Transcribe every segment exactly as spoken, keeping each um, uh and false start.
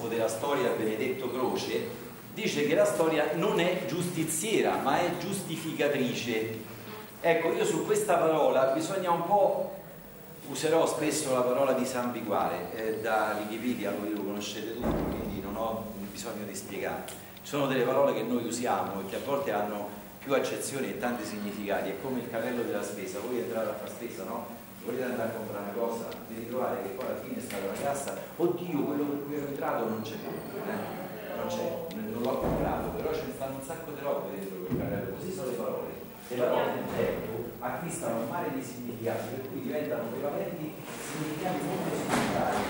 della storia Benedetto Croce, dice che la storia non è giustiziera ma è giustificatrice. Ecco, io su questa parola bisogna un po', userò spesso la parola disambiguare, eh, da Wikipedia voi lo conoscete tutti, quindi non ho bisogno di spiegare. Ci sono delle parole che noi usiamo e che a volte hanno più accezioni e tanti significati, è come il carrello della spesa. Voi entrate a fare spesa, no? Volete andare a comprare una cosa, vi ritrovate che poi alla fine sta la cassa, oddio, quello per cui ero entrato non c'è più, eh? non c'è, non l'ho comprato, però ce ne stanno un sacco di robe dentro quel carrello. Così sono le parole. Le parole nel tempo acquistano un mare di significati, per cui diventano prevalenti significati molto significati.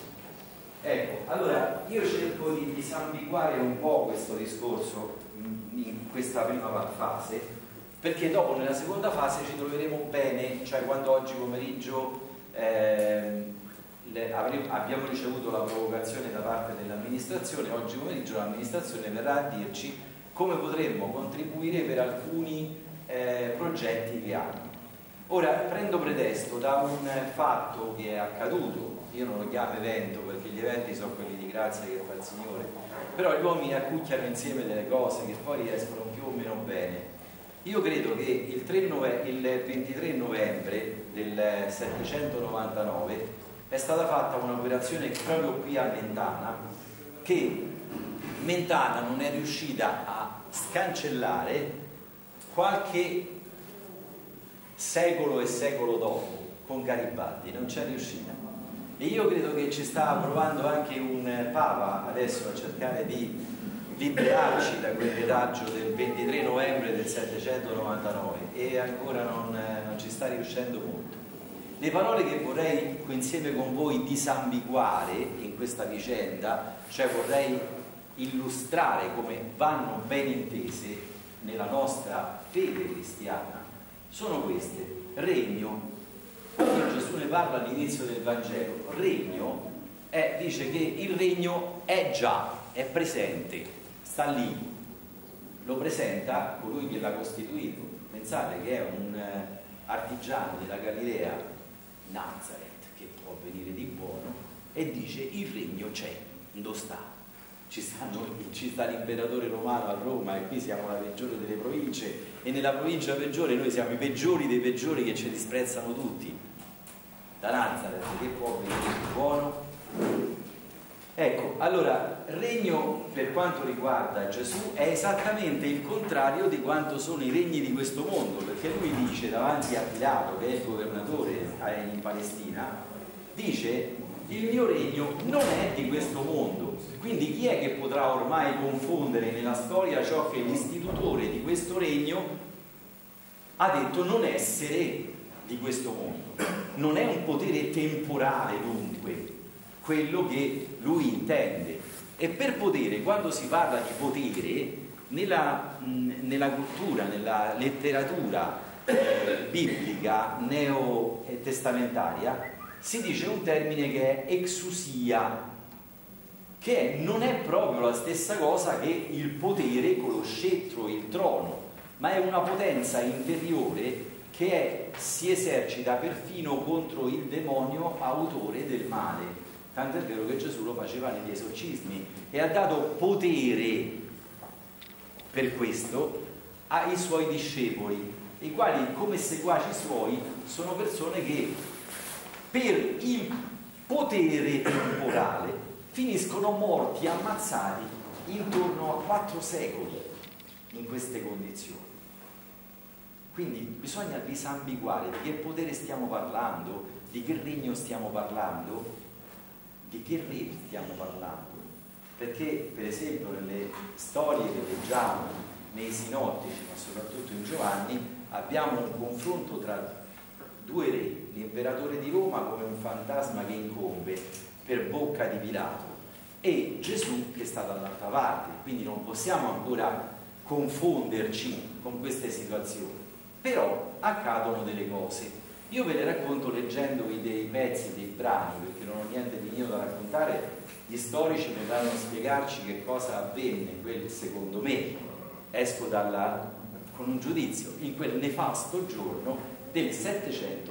Ecco, allora io cerco di disambiguare un po' questo discorso in, in questa prima fase, perché dopo nella seconda fase ci troveremo bene, cioè quando oggi pomeriggio eh, le, avremo, abbiamo ricevuto la provocazione da parte dell'amministrazione, oggi pomeriggio l'amministrazione verrà a dirci come potremmo contribuire per alcuni eh, progetti che hanno. Ora prendo pretesto da un fatto che è accaduto, io non lo chiamo evento perché gli eventi sono quelli di grazia che fa il Signore, però gli uomini accucchiano insieme delle cose che poi escono più o meno bene. Io credo che il, tre nove, il ventitré novembre del settecentonovantanove è stata fatta un'operazione proprio qui a Mentana, che Mentana non è riuscita a scancellare qualche secolo e secolo dopo con Garibaldi, non c'è riuscita. E io credo che ci sta provando anche un Papa adesso a cercare di liberarci da quel retaggio del ventitré novembre del settecentonovantanove e ancora non, non ci sta riuscendo molto. Le parole che vorrei insieme con voi disambiguare in questa vicenda, cioè vorrei illustrare come vanno ben intese nella nostra fede cristiana, sono queste. Regno, quando Gesù ne parla all'inizio del Vangelo, regno è, dice che il regno è già, è presente, sta lì, lo presenta colui che l'ha costituito. Pensate che è un eh, artigiano della Galilea, Nazareth, che può venire di buono, e dice il regno c'è, dove sta? Ci, stanno, ci sta l'imperatore romano a Roma e qui siamo la peggiore delle province e nella provincia peggiore noi siamo i peggiori dei peggiori che ci disprezzano tutti. Da Nazareth che può venire di buono? Ecco, allora, regno per quanto riguarda Gesù è esattamente il contrario di quanto sono i regni di questo mondo, perché lui dice davanti a Pilato, che è il governatore in Palestina, dice il mio regno non è di questo mondo. Quindi chi è che potrà ormai confondere nella storia ciò che l'istitutore di questo regno ha detto non essere di questo mondo? Non è un potere temporale dunque quello che lui intende. E per potere, quando si parla di potere nella, nella cultura, nella letteratura eh, biblica neotestamentaria si dice un termine che è exousia, che non è proprio la stessa cosa che il potere con lo scettro, il trono, ma è una potenza interiore che è, si esercita perfino contro il demonio autore del male. Tanto è vero che Gesù lo faceva negli esorcismi e ha dato potere per questo ai suoi discepoli, i quali come seguaci suoi sono persone che per il potere temporale finiscono morti, ammazzati intorno a quattro secoli in queste condizioni. Quindi bisogna disambiguare di che potere stiamo parlando, di che regno stiamo parlando, di che re stiamo parlando. Perché per esempio nelle storie che leggiamo nei sinottici, ma soprattutto in Giovanni, abbiamo un confronto tra due re, l'imperatore di Roma come un fantasma che incombe per bocca di Pilato e Gesù che sta dall'altra parte, quindi non possiamo ancora confonderci con queste situazioni, però accadono delle cose. Io ve le racconto leggendovi dei pezzi, dei brani, perché non ho niente di mio da raccontare. Gli storici verranno a spiegarci che cosa avvenne quel, secondo me, esco dalla, con un giudizio, in quel nefasto giorno del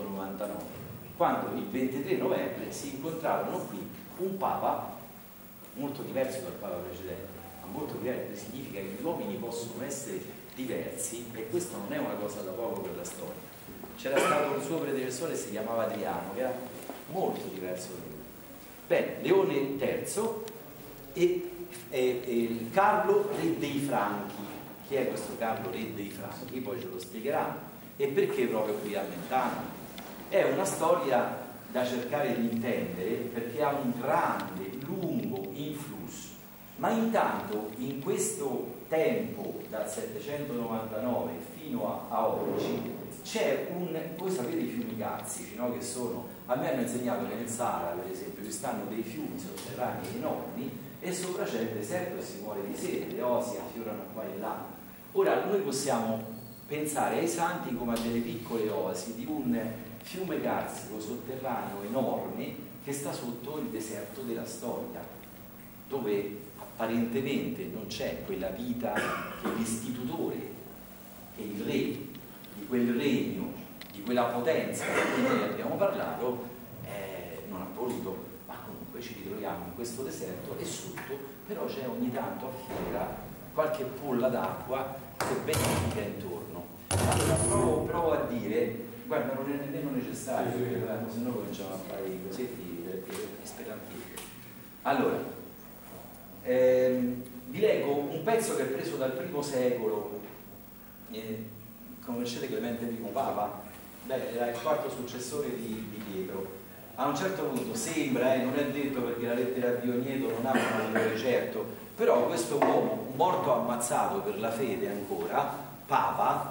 settecentonovantanove, quando il ventitré novembre si incontrarono qui un Papa molto diverso dal Papa precedente, ma molto diverso, significa che gli uomini possono essere diversi e questo non è una cosa da poco per la storia. C'era stato un suo predecessore, si chiamava Adriano, che era molto diverso da lui. Bene, Leone terzo e, e, e Carlo, re dei Franchi. Chi è questo Carlo, re dei Franchi? Poi ce lo spiegheranno. E perché proprio qui a Mentana? È una storia da cercare di intendere perché ha un grande, lungo influsso, ma intanto in questo tempo dal settecentonovantanove fino a, a oggi c'è un, voi sapete i fiumi carsici, no? Che sono, a me hanno insegnato che nel Sahara per esempio ci stanno dei fiumi sotterranei enormi e sopra c'è il deserto e si muore di sete, le oasi affiorano qua e là. Ora noi possiamo pensare ai santi come a delle piccole oasi di un fiume carsico sotterraneo enorme che sta sotto il deserto della storia, dove apparentemente non c'è quella vita che l'istitutore, che il re di quel regno, di quella potenza di cui noi abbiamo parlato, eh, non ha voluto, ma comunque ci ritroviamo in questo deserto e sotto però c'è ogni tanto affiora qualche polla d'acqua che benefica intorno. Allora provo, provo a dire, guarda, non è nemmeno necessario, perché se no cominciamo a fare i cosetti esperantisti. Allora, ehm, vi leggo un pezzo che è preso dal primo secolo. Eh, conoscete Clemente I Papa? Beh, era il quarto successore di, di Pietro. A un certo punto sembra, eh, non è detto perché la lettera di Ogneto non ha un valore certo, però questo uomo morto ammazzato per la fede ancora, Papa,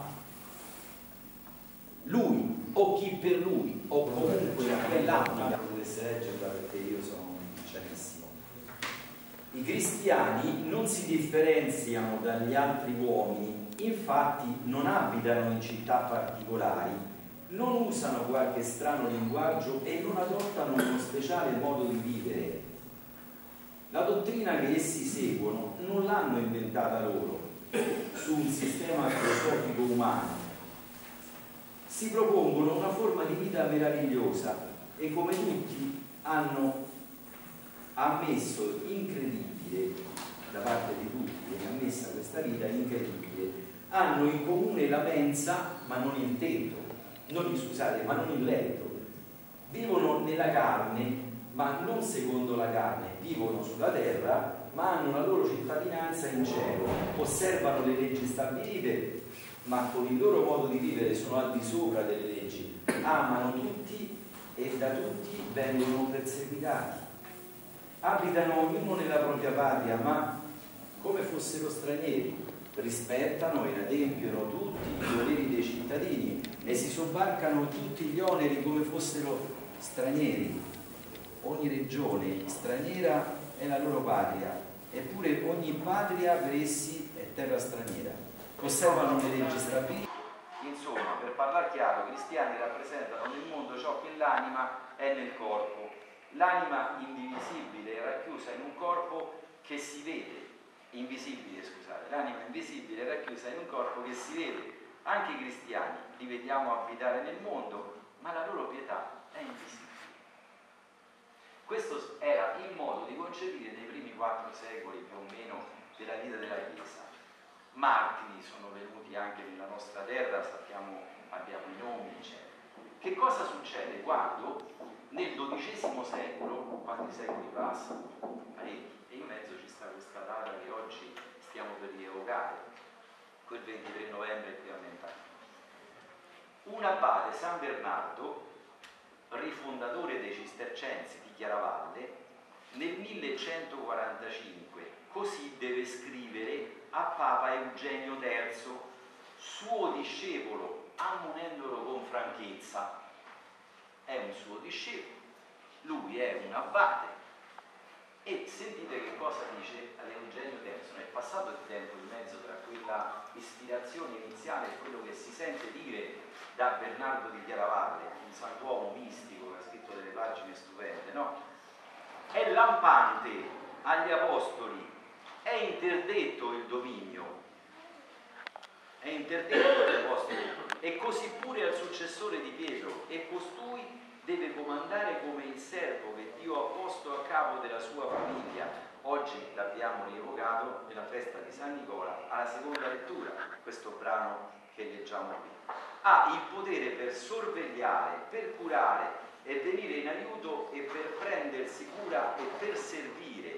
lui o chi per lui o comunque quell'anima potesse leggerla perché io sono cianissimo. I cristiani non si differenziano dagli altri uomini, infatti non abitano in città particolari, non usano qualche strano linguaggio e non adottano uno speciale modo di vivere. La dottrina che essi seguono non l'hanno inventata loro su un sistema filosofico umano. Si propongono una forma di vita meravigliosa e come tutti hanno ammesso incredibile, da parte di tutti viene ammessa questa vita incredibile, hanno in comune la mensa ma non il tetto, non, scusate, ma non il letto, vivono nella carne ma non secondo la carne, vivono sulla terra ma hanno la loro cittadinanza in cielo, osservano le leggi stabilite ma con il loro modo di vivere sono al di sopra delle leggi, amano tutti e da tutti vengono perseguitati, abitano ognuno nella propria patria ma come fossero stranieri, rispettano e adempiono tutti i doveri dei cittadini e si sobbarcano tutti gli oneri come fossero stranieri. Ogni regione straniera è la loro patria, eppure ogni patria per essi è terra straniera. Osservano le leggi stabilite. Insomma, per parlare chiaro, i cristiani rappresentano nel mondo ciò che l'anima è nel corpo. L'anima indivisibile è racchiusa in un corpo che si vede, invisibile scusate, l'anima invisibile è racchiusa in un corpo che si vede. Anche i cristiani li vediamo abitare nel mondo, ma la loro pietà è invisibile. Questo era il modo di concepire nei primi quattro secoli più o meno della vita della Chiesa. Martiri sono venuti anche nella nostra terra, sappiamo, abbiamo i nomi, eccetera. Che cosa succede quando nel dodicesimo secolo, quanti secoli passano? Parecchi, e in mezzo ci sta questa data che oggi stiamo per rievocare, quel ventitré novembre qui a Mentana. Un abate, San Bernardo, rifondatore dei Cistercensi di Chiaravalle, nel millecentoquarantacinque così deve scrivere a Papa Eugenio terzo, suo discepolo, ammonendolo con franchezza. È un suo discepolo, lui è un abate e sentite che cosa dice ad Eugenio terzo. È passato il tempo in mezzo tra quella ispirazione iniziale e quello che si sente dire da Bernardo di Chiaravalle, un santuomo mistico che ha scritto delle pagine stupende, no? È lampante agli apostoli, è interdetto il dominio, è interdetto agli apostoli, e così pure al successore di Pietro, e costui deve comandare come il servo che Dio ha posto a capo della sua famiglia, oggi l'abbiamo rievocato nella festa di San Nicola alla seconda lettura, questo brano che leggiamo qui. Ha il potere per sorvegliare, per curare e venire in aiuto e per prendersi cura e per servire,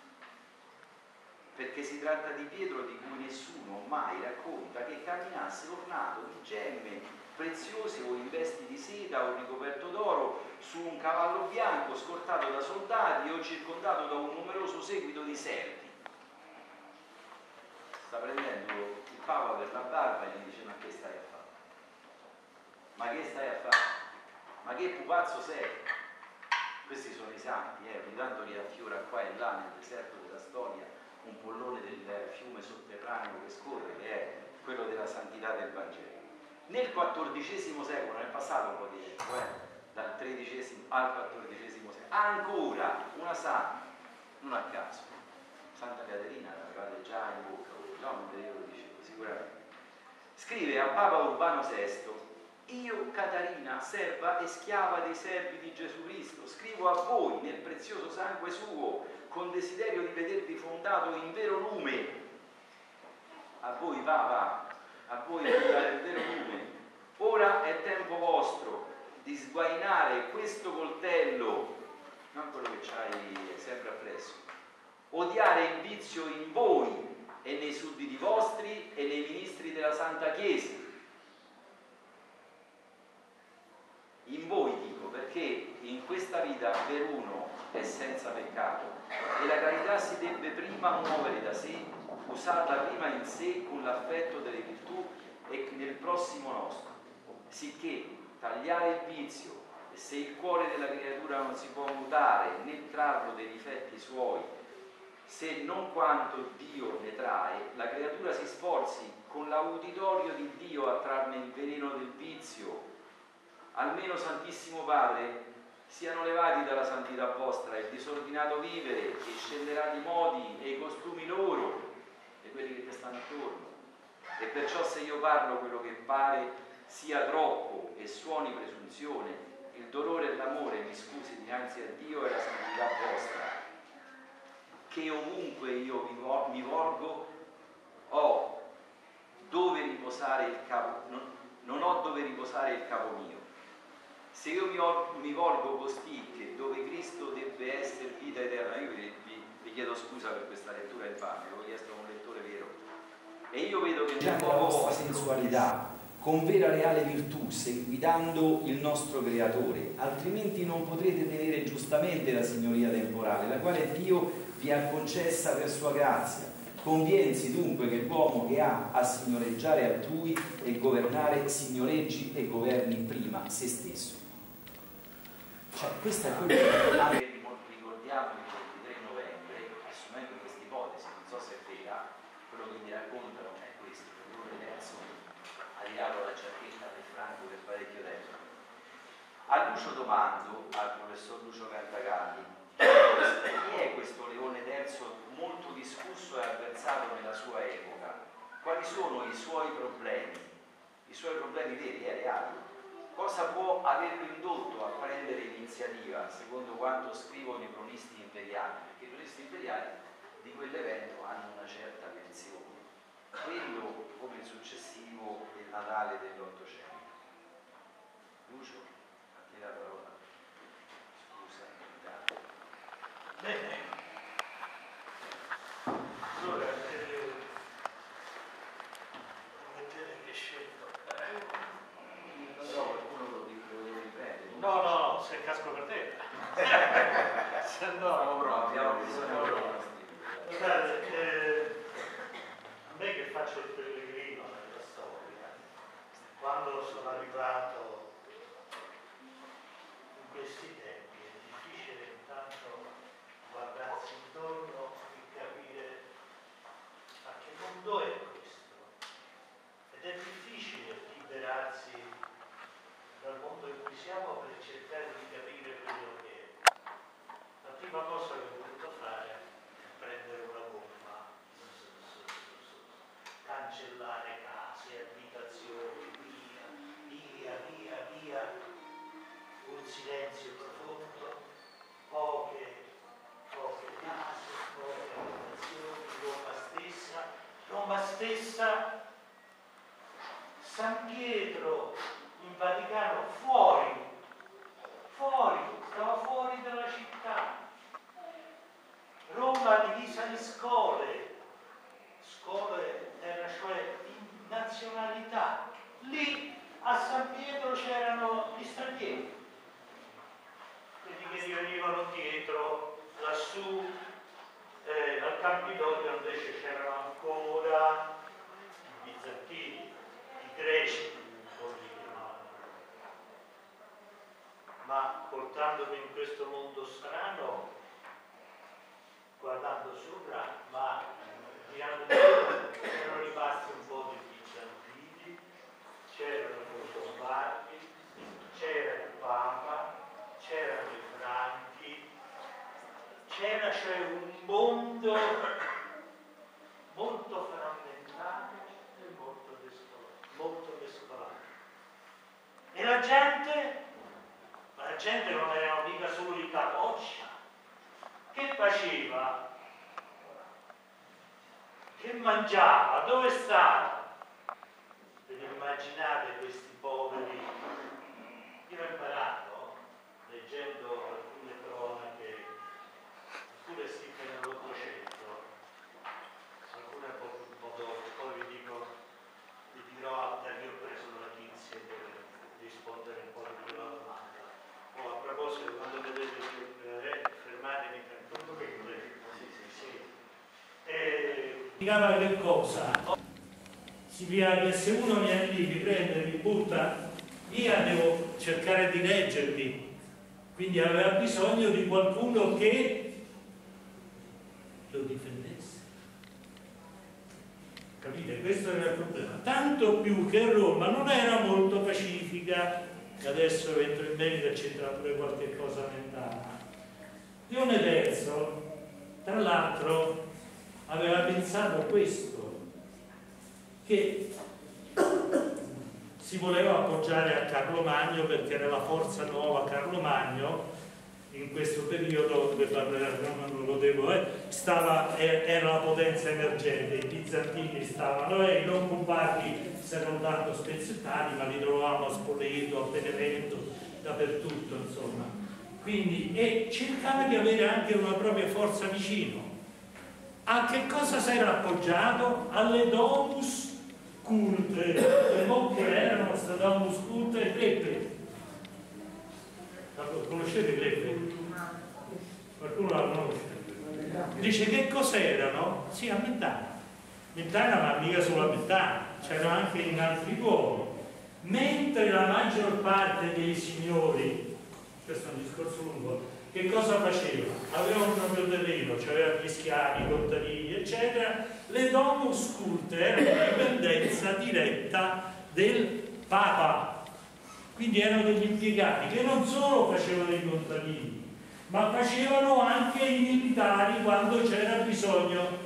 perché si tratta di Pietro di cui nessuno mai racconta che camminasse ornato di gemme preziose o in vesti di seta o ricoperto d'oro su un cavallo bianco scortato da soldati o circondato da un numeroso seguito di servi. Sta prendendo il Papa per la barba e gli dice: ma che stai a fare? Ma che stai a fare? Ma che pupazzo sei? Questi sono i santi, eh? Ogni tanto li affiora qua e là nel deserto della storia un pollone del fiume sotterraneo che scorre, che è quello della santità del Vangelo. Nel quattordicesimo secolo, nel passato un po' di tempo, eh? dal tredicesimo al quattordicesimo secolo, ancora una santa, non a caso, Santa Caterina, l'avevate già in bocca, no? Non ve lo dicevo, sicuramente. Scrive a Papa Urbano sesto: io, Caterina, serva e schiava dei servi di Gesù Cristo, scrivo a voi nel prezioso sangue suo, con desiderio di vedervi fondato in vero lume. A voi, Papa, a voi il vero lume. Ora è tempo vostro di sguainare questo coltello, non quello che c'hai sempre appresso, odiare il vizio in voi e nei sudditi vostri e nei ministri della Santa Chiesa. In voi dico, perché in questa vita veruno è senza peccato e la carità si debbe prima muovere da sé, usarla prima in sé con l'affetto delle virtù e nel prossimo nostro, sicché tagliare il vizio, e se il cuore della creatura non si può mutare né trarlo dei difetti suoi, se non quanto Dio ne trae, la creatura si sforzi con l'auditorio di Dio a trarne il veleno del vizio. Almeno, Santissimo Padre, siano levati dalla santità vostra il disordinato vivere che scenderà di modi e i costumi loro e quelli che ti stanno attorno. E perciò, se io parlo quello che pare sia troppo e suoni presunzione, il dolore e l'amore mi scusi dinanzi a Dio e alla santità vostra, che ovunque io mi volgo ho dove riposare il capo, non, non ho dove riposare il capo mio. Se io mi, mi volgo costì che dove Cristo debbe essere vita eterna, io vi, vi, vi chiedo scusa per questa lettura infame, l'ho chiesto a un lettore vero, e io vedo che nella vostra sensualità con vera reale virtù, seguidando il nostro Creatore, altrimenti non potrete tenere giustamente la signoria temporale, la quale Dio vi ha concessa per sua grazia. Conviensi dunque che l'uomo che ha a signoreggiare altrui e governare signoreggi e governi prima se stesso. Cioè, questo è quello che ricordiamo il ventitré novembre, assumendo questa ipotesi, non so se è vera, quello che mi raccontano è questo, che Leone terzo ha tirato la giacchetta del Franco per parecchio tempo. A Lucio domando, al professor Lucio Cantagalli, chi è questo Leone terzo molto discusso e avversato nella sua epoca? Quali sono i suoi problemi? I suoi problemi veri e reali? Cosa può averlo indotto a prendere l'iniziativa, secondo quanto scrivono i cronisti imperiali? Perché i cronisti imperiali di quell'evento hanno una certa menzione. Quello come il successivo del Natale dell'Ottocento. Lucio, a te la parola. Scusa, intanto. Bene. Allora, eh, vedete che scelto. Eh. Però qualcuno lo riprende. No, no, no, se casco per te. Se no, no, abbiamo bisogno di uno guardate, eh, a me che faccio il pellegrino nella storia, quando sono arrivato in questi tempi è difficile intanto guardarsi intorno e capire ma che mondo è questo, ed è difficile liberarsi dal mondo in cui siamo per cercare di capire quello che è. La prima cosa che ho voluto fare è prendere una gomma, cancellare case, abitazioni, via, via, via, via, un silenzio profondo, poche, poche case, poche Roma stessa, San Pietro in Vaticano fuori, fuori, stava fuori dalla città. Roma divisa in scole, scole era cioè in nazionalità. Lì a San Pietro c'erano gli stranieri, quelli che gli venivano dietro, lassù eh, al Campidoglio invece c'erano ancora i bizantini, i greci, come li chiamavano. Ma portandomi in questo mondo strano, guardando sopra, ma girando erano rimasti un po' di bizantini, c'erano i longobardi, c'era il Papa, c'erano i Franchi, c'era cioè un mondo molto frammentato e molto mescolato, molto mescolato. E la gente, ma la gente non erano mica solo i capoccia, che faceva? Che mangiava? Dove stava? Ve ne immaginate questi poveri? Io ho imparato, leggendo alcune cronache, alcune scritte nell'Ottocento, alcune un po' un po' dopo, poi vi dico, vi dirò da che ho preso la notizia per rispondere un po' di più alla domanda. Oh, a proposito, quando vedete eh, fermatemi tranquillo. Sì, sì, sì. Eh, Spiegava che cosa? Significa che se uno viene lì, mi prende, mi butta via, devo cercare di leggerli. Quindi aveva bisogno di qualcuno che lo difendesse. Capite? Questo era il problema. Tanto più che Roma non era molto pacifica, che adesso entro in merito e c'entra pure qualche cosa mentale. Leone terzo, tra l'altro, aveva pensato questo, che si voleva appoggiare a Carlo Magno perché era la forza nuova. Carlo Magno in questo periodo, non lo devo, eh, stava, era la potenza emergente, i bizantini stavano e i longobardi si erano tanto spezzettati, ma li trovavamo a Spoleto, a Benevento, dappertutto, insomma. Quindi, e cercava di avere anche una propria forza vicino. A che cosa si era appoggiato? Alle domus culte. Le monche erano state domus culte e Gleppe. Conoscete Gleppe? Qualcuno la conosce? Dice che cos'erano? Sì, a Mentana. Mentana, ma mica solo a Mentana, c'erano anche in altri luoghi. Mentre la maggior parte dei signori, questo è un discorso lungo, che cosa faceva? Aveva un proprio terreno, c'aveva gli schiavi, i contadini, eccetera. Le domus culte erano in dipendenza diretta del Papa, quindi erano degli impiegati che non solo facevano i contadini, ma facevano anche i militari quando c'era bisogno.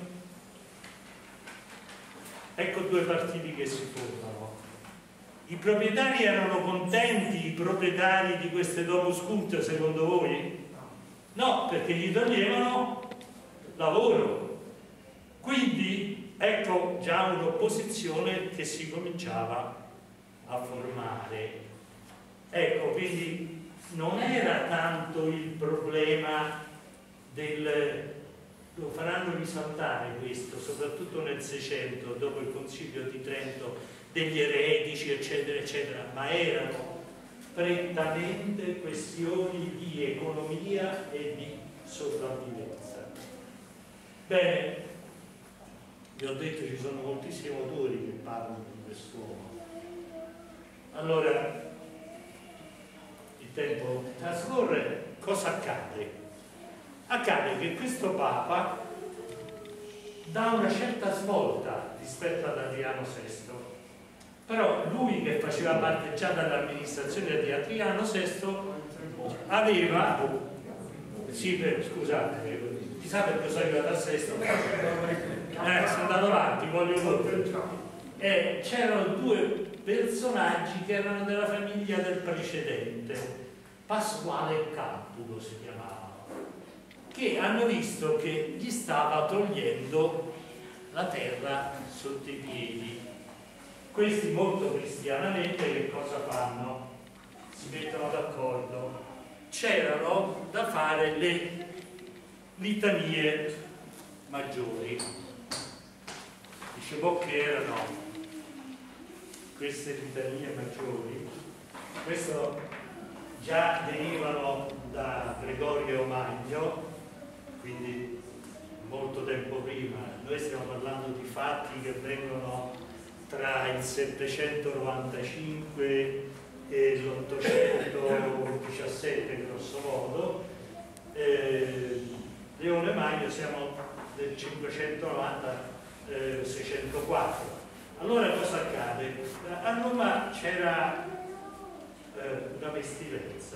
Ecco due partiti che si formano. I proprietari erano contenti, i proprietari di queste domus culte, secondo voi? No, perché gli toglievano lavoro. Quindi ecco già un'opposizione che si cominciava a formare. Ecco, quindi non era tanto il problema del... lo faranno risaltare questo, soprattutto nel Seicento, dopo il Concilio di Trento, degli eretici, eccetera, eccetera, ma erano prettamente questioni di economia e di sopravvivenza. Bene, vi ho detto ci sono moltissimi autori che parlano di quest'uomo. Allora, il tempo trascorre, cosa accade? Accade che questo Papa dà una certa svolta rispetto ad Adriano sesto. Però lui, che faceva parte già dall'amministrazione di Adriano sesto, aveva, sì, per, scusate, chissà perché sono arrivato a sesto, eh, sono andato avanti, voglio dire, eh, c'erano due personaggi che erano della famiglia del precedente, Pasquale e Campulo si chiamavano, che hanno visto che gli stava togliendo la la terra sotto i piedi. Questi molto cristianamente che cosa fanno? Si mettono d'accordo. C'erano da fare le litanie maggiori. Dicevo che erano queste litanie maggiori, questo già derivano da Gregorio Magno, quindi molto tempo prima. Noi stiamo parlando di fatti che vengono tra il settecentonovantacinque e l'ottocentodiciassette grosso modo. eh, Leone Magno siamo del cinquecentonovanta seicentoquattro. Allora cosa accade? A Roma c'era eh, una pestilenza,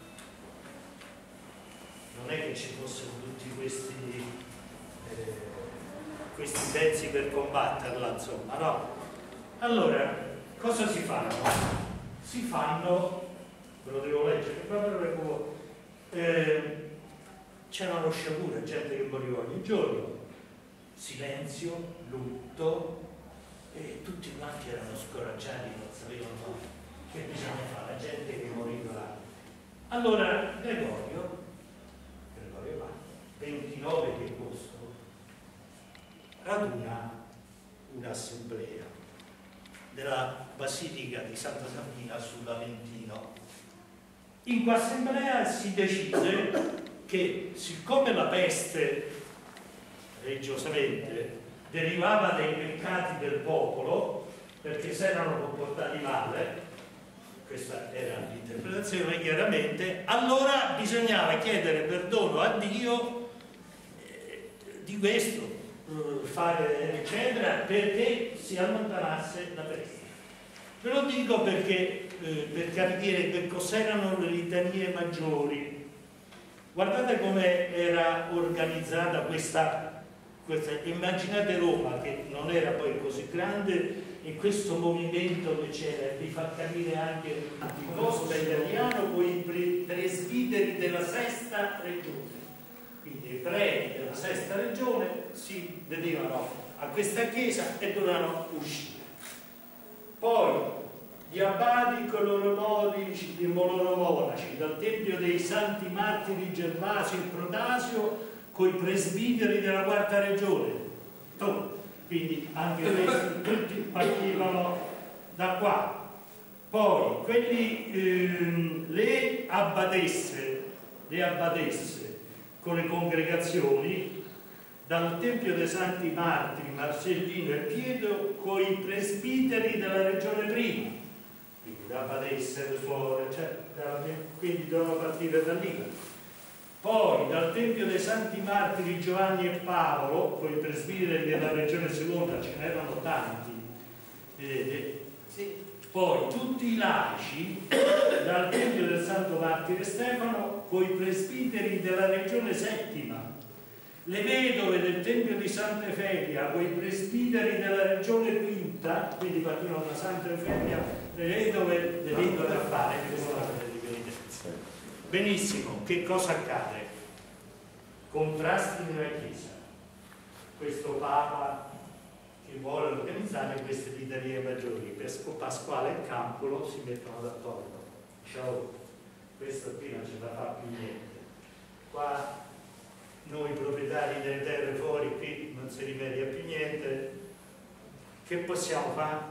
non è che ci fossero tutti questi eh, questi pezzi per combatterla, insomma, no? Allora, cosa si fanno? Si fanno, ve lo devo leggere, proprio eh, c'erano sciagure, gente che moriva ogni giorno, silenzio, lutto, e tutti quanti erano scoraggiati, non sapevano che bisogna fare, la gente che moriva. Allora Gregorio, Gregorio Magno, ventinove di agosto, raduna un'assemblea della Basilica di Santa Sabina sull'Aventino. In quell'assemblea si decise che, siccome la peste religiosamente derivava dai peccati del popolo, perché si erano comportati male, questa era l'interpretazione chiaramente, allora bisognava chiedere perdono a Dio eh, di questo, eh, fare eccetera, perché si allontanasse la peste. Ve lo dico perché eh, per capire che cos'erano le litanie maggiori. Guardate come era organizzata questa, questa, immaginate Roma che non era poi così grande, e questo movimento che c'era, vi fa capire anche il costo italiano con i presbiteri della sesta regione. Quindi i ebrei della sesta regione si vedevano a questa chiesa e dovevano uscire. Poi gli abbati con i loro modici, i loro monaci, dal Tempio dei Santi Martiri Gervasio e Protasio, con i presbiteri della quarta regione. Quindi anche questi tutti partivano da qua. Poi quelli, ehm, le abbadesse, le abbadesse con le congregazioni, dal Tempio dei Santi Martiri, Marcellino e Pietro, con i presbiteri della regione prima. Da Badesse, le suore, cioè, quindi dovevano partire da lì. Poi dal Tempio dei Santi Martiri Giovanni e Paolo, con i presbiteri della regione seconda, ce n'erano tanti, vedete? Sì. Poi tutti i laici dal Tempio del Santo Martire Stefano, con i presbiteri della regione settima. Le vedove del Tempio di Santa Efelia, con i presbiteri della regione quinta, quindi partivano da Santa Efelia, le vedove, le vedove a fare di penitenza. Benissimo, che cosa accade? Contrasti nella Chiesa. Questo Papa che vuole organizzare queste litanie maggiori, Pasquale e Campulo si mettono d'accordo. Ciao, questo qui non ce la fa più niente. Qua noi proprietari delle terre fuori qui non si rimedia più niente, che possiamo fare?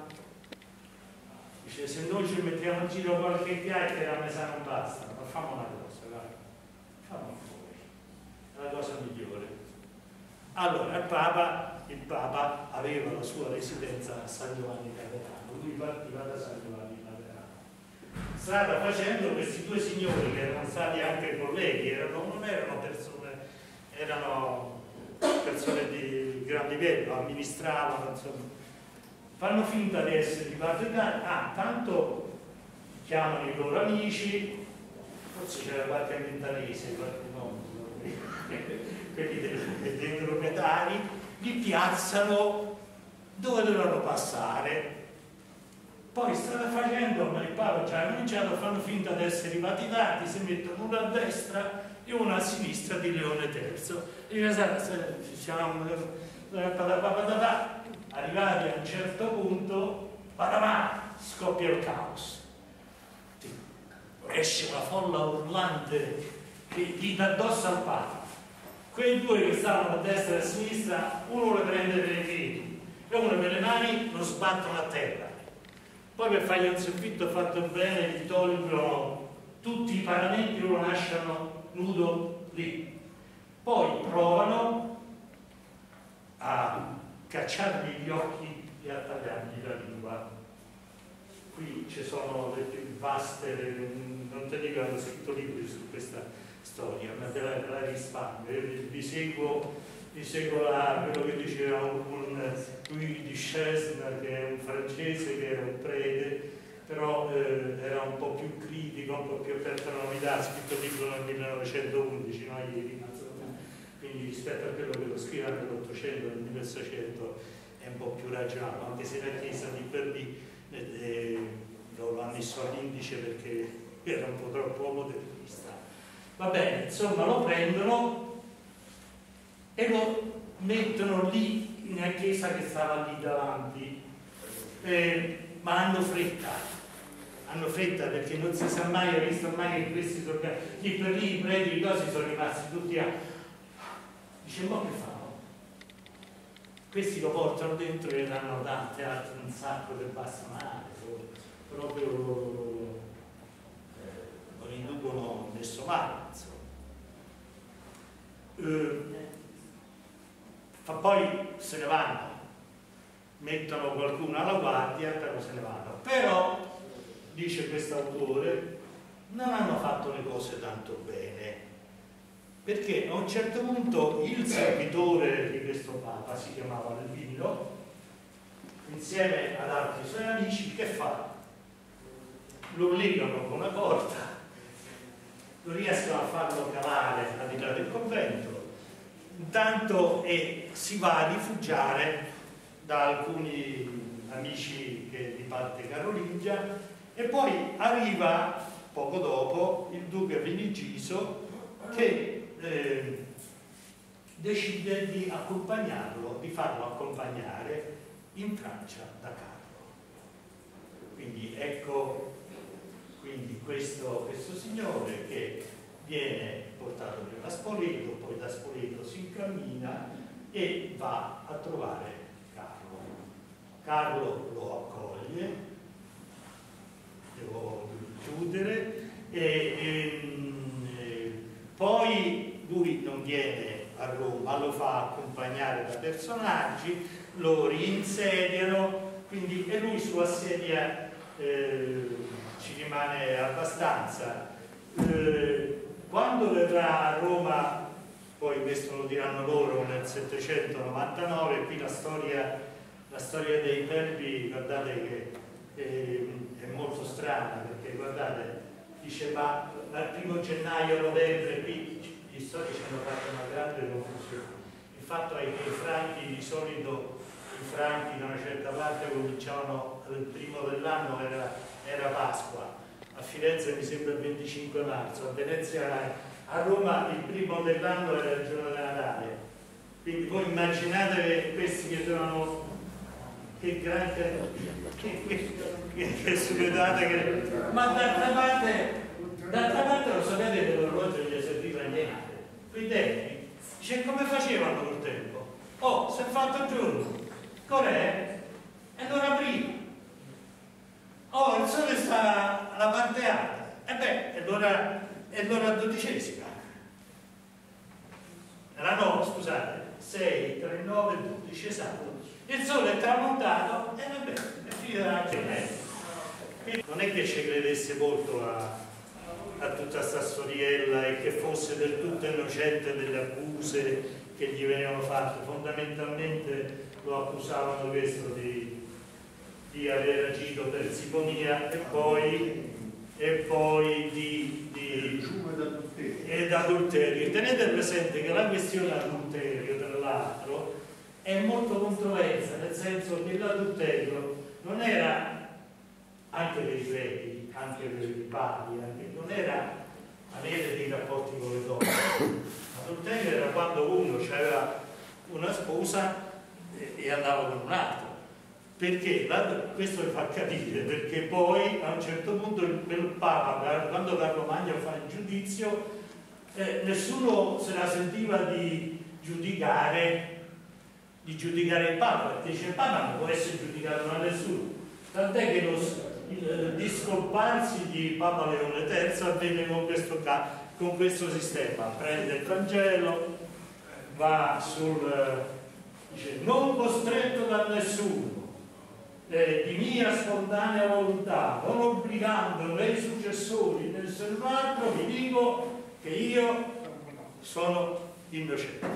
Dice, se noi ci mettiamo in giro qualche chiacchiera a me sa non basta, ma facciamo una cosa, guarda, facciamo fuori, è la cosa migliore. Allora il Papa, il Papa aveva la sua residenza a San Giovanni Laterano, lui partiva da San Giovanni Laterano. Strada facendo, questi due signori che erano stati anche colleghi, erano, non erano persone, erano persone di gran livello, amministravano, insomma, fanno finta di essere di partigiani. Ah, tanto chiamano i loro amici, forse c'era qualche ambientalese, qualche no, quelli dei, dei proprietari, li piazzano dove dovevano passare. Poi strada facendo, ma il Papa già ha cominciato, fanno finta di essere i partigiani, si mettono uno a destra e uno a sinistra di Leone terzo. E scoppia il caos. Esce una folla urlante che gli dà addosso al Papa. Quei due che stavano a destra e a sinistra, uno le prende per i piedi e uno per le mani lo sbattono a terra. Poi per fargli un soffitto fatto bene gli tolgono tutti i paramenti e lo lasciano nudo lì. Poi provano a cacciargli gli occhi e a tagliargli la lingua. Qui ci sono le più vaste, non te dico, hanno scritto libri su questa storia, ma te la, te la risparmio. Io vi seguo, vi seguo la, quello che diceva un Louis Duchesne, che è un francese, che era un prete, però eh, era un po' più critico, un po' più aperto alla novità, ha scritto il libro nel millenovecentoundici, no, ieri, quindi rispetto a quello che lo scrive nell'Ottocento, nel milleseicento, è un po' più ragionato, anche se la Chiesa di per lì eh, eh, lo ha messo all'indice perché era un po' troppo modernista. Va bene, insomma, lo prendono e lo mettono lì nella chiesa che stava lì davanti, eh, ma hanno fretta, hanno fretta perché non si sa mai, ha visto mai che questi sono lì per lì, i preti, i cosi sono rimasti tutti a... Dice, ma che fanno? Questi lo portano dentro e danno tante altre un sacco per bastonare, proprio eh, non inducono messo male, insomma. Eh, fa poi se ne vanno, mettono qualcuno alla guardia, però se ne vanno. Però, dice quest'autore, non hanno fatto le cose tanto bene, perché a un certo punto il servitore di questo Papa, si chiamava Albino, insieme ad altri suoi amici, che fa? Lo legano con una corda, non riescono a farlo calare al di là del convento, intanto e si va a rifugiare da alcuni amici che di parte carolingia, e poi arriva poco dopo il duca Vinigiso che eh, decide di accompagnarlo, di farlo accompagnare in Francia da Carlo. Quindi ecco quindi questo, questo signore che viene portato prima a Spoleto, poi da Spoleto si incammina e va a trovare Carlo. Carlo lo accoglie, devo chiudere, e, e, e poi lui non viene a Roma, lo fa accompagnare da personaggi, lo rinsediano, quindi, e lui sulla sedia eh, ci rimane abbastanza. Eh, quando verrà a Roma, poi questo lo diranno loro nel settecentonovantanove, qui la storia, la storia dei tempi, guardate che eh, è molto strana, perché guardate, dice ma dal primo gennaio a novembre qui gli storici hanno fatto una grande confusione. Il fatto è che i franchi di solito, i franchi da una certa parte cominciavano il primo dell'anno, era, era Pasqua, a Firenze mi sembra il venticinque marzo, a Venezia, a Roma il primo dell'anno era il giorno di Natale. Quindi voi immaginate che questi che dovevano, che grande, che, che, che, che suppetate, che, ma d'altra parte, d'altra parte lo sapete che l'orologio gli serviva niente. Quei tempi, dice come facevano col tempo? Oh, si è fatto il giorno, com'è? E l'ora prima. Oh, il sole sta alla parte alta, e beh, è l'ora, è l'ora dodicesima. Era no, scusate, sei, tre, nove, dodici, esatto. Il sole è tramontato e vabbè, è finita anche me. Non è che ci credesse molto a, a tutta questa storiella e che fosse del tutto innocente delle accuse che gli venivano fatte. Fondamentalmente lo accusavano questo di, di aver agito per siconia e poi, e poi di, di ed adulterio. Tenete presente che la questione adulterio, tra l'altro, è molto controversa, nel senso che l'adulterio non era, anche per i preti, anche per i papi, anche, non era avere dei rapporti con le donne. L'adulterio era quando uno aveva una sposa e, e andava con un altro. Perché questo vi fa capire, perché poi a un certo punto il, il Papa, quando Carlo Magno fa il giudizio, eh, nessuno se la sentiva di giudicare, di giudicare il Papa, perché dice il Papa non può essere giudicato da nessuno. Tant'è che lo, il discolparsi di Papa Leone terzo avvenne con questo, con questo sistema: prende il Vangelo, va sul, dice, non costretto da nessuno, Eh, di mia spontanea volontà, non obbligando né i successori né nessun altro, vi dico che io sono innocente.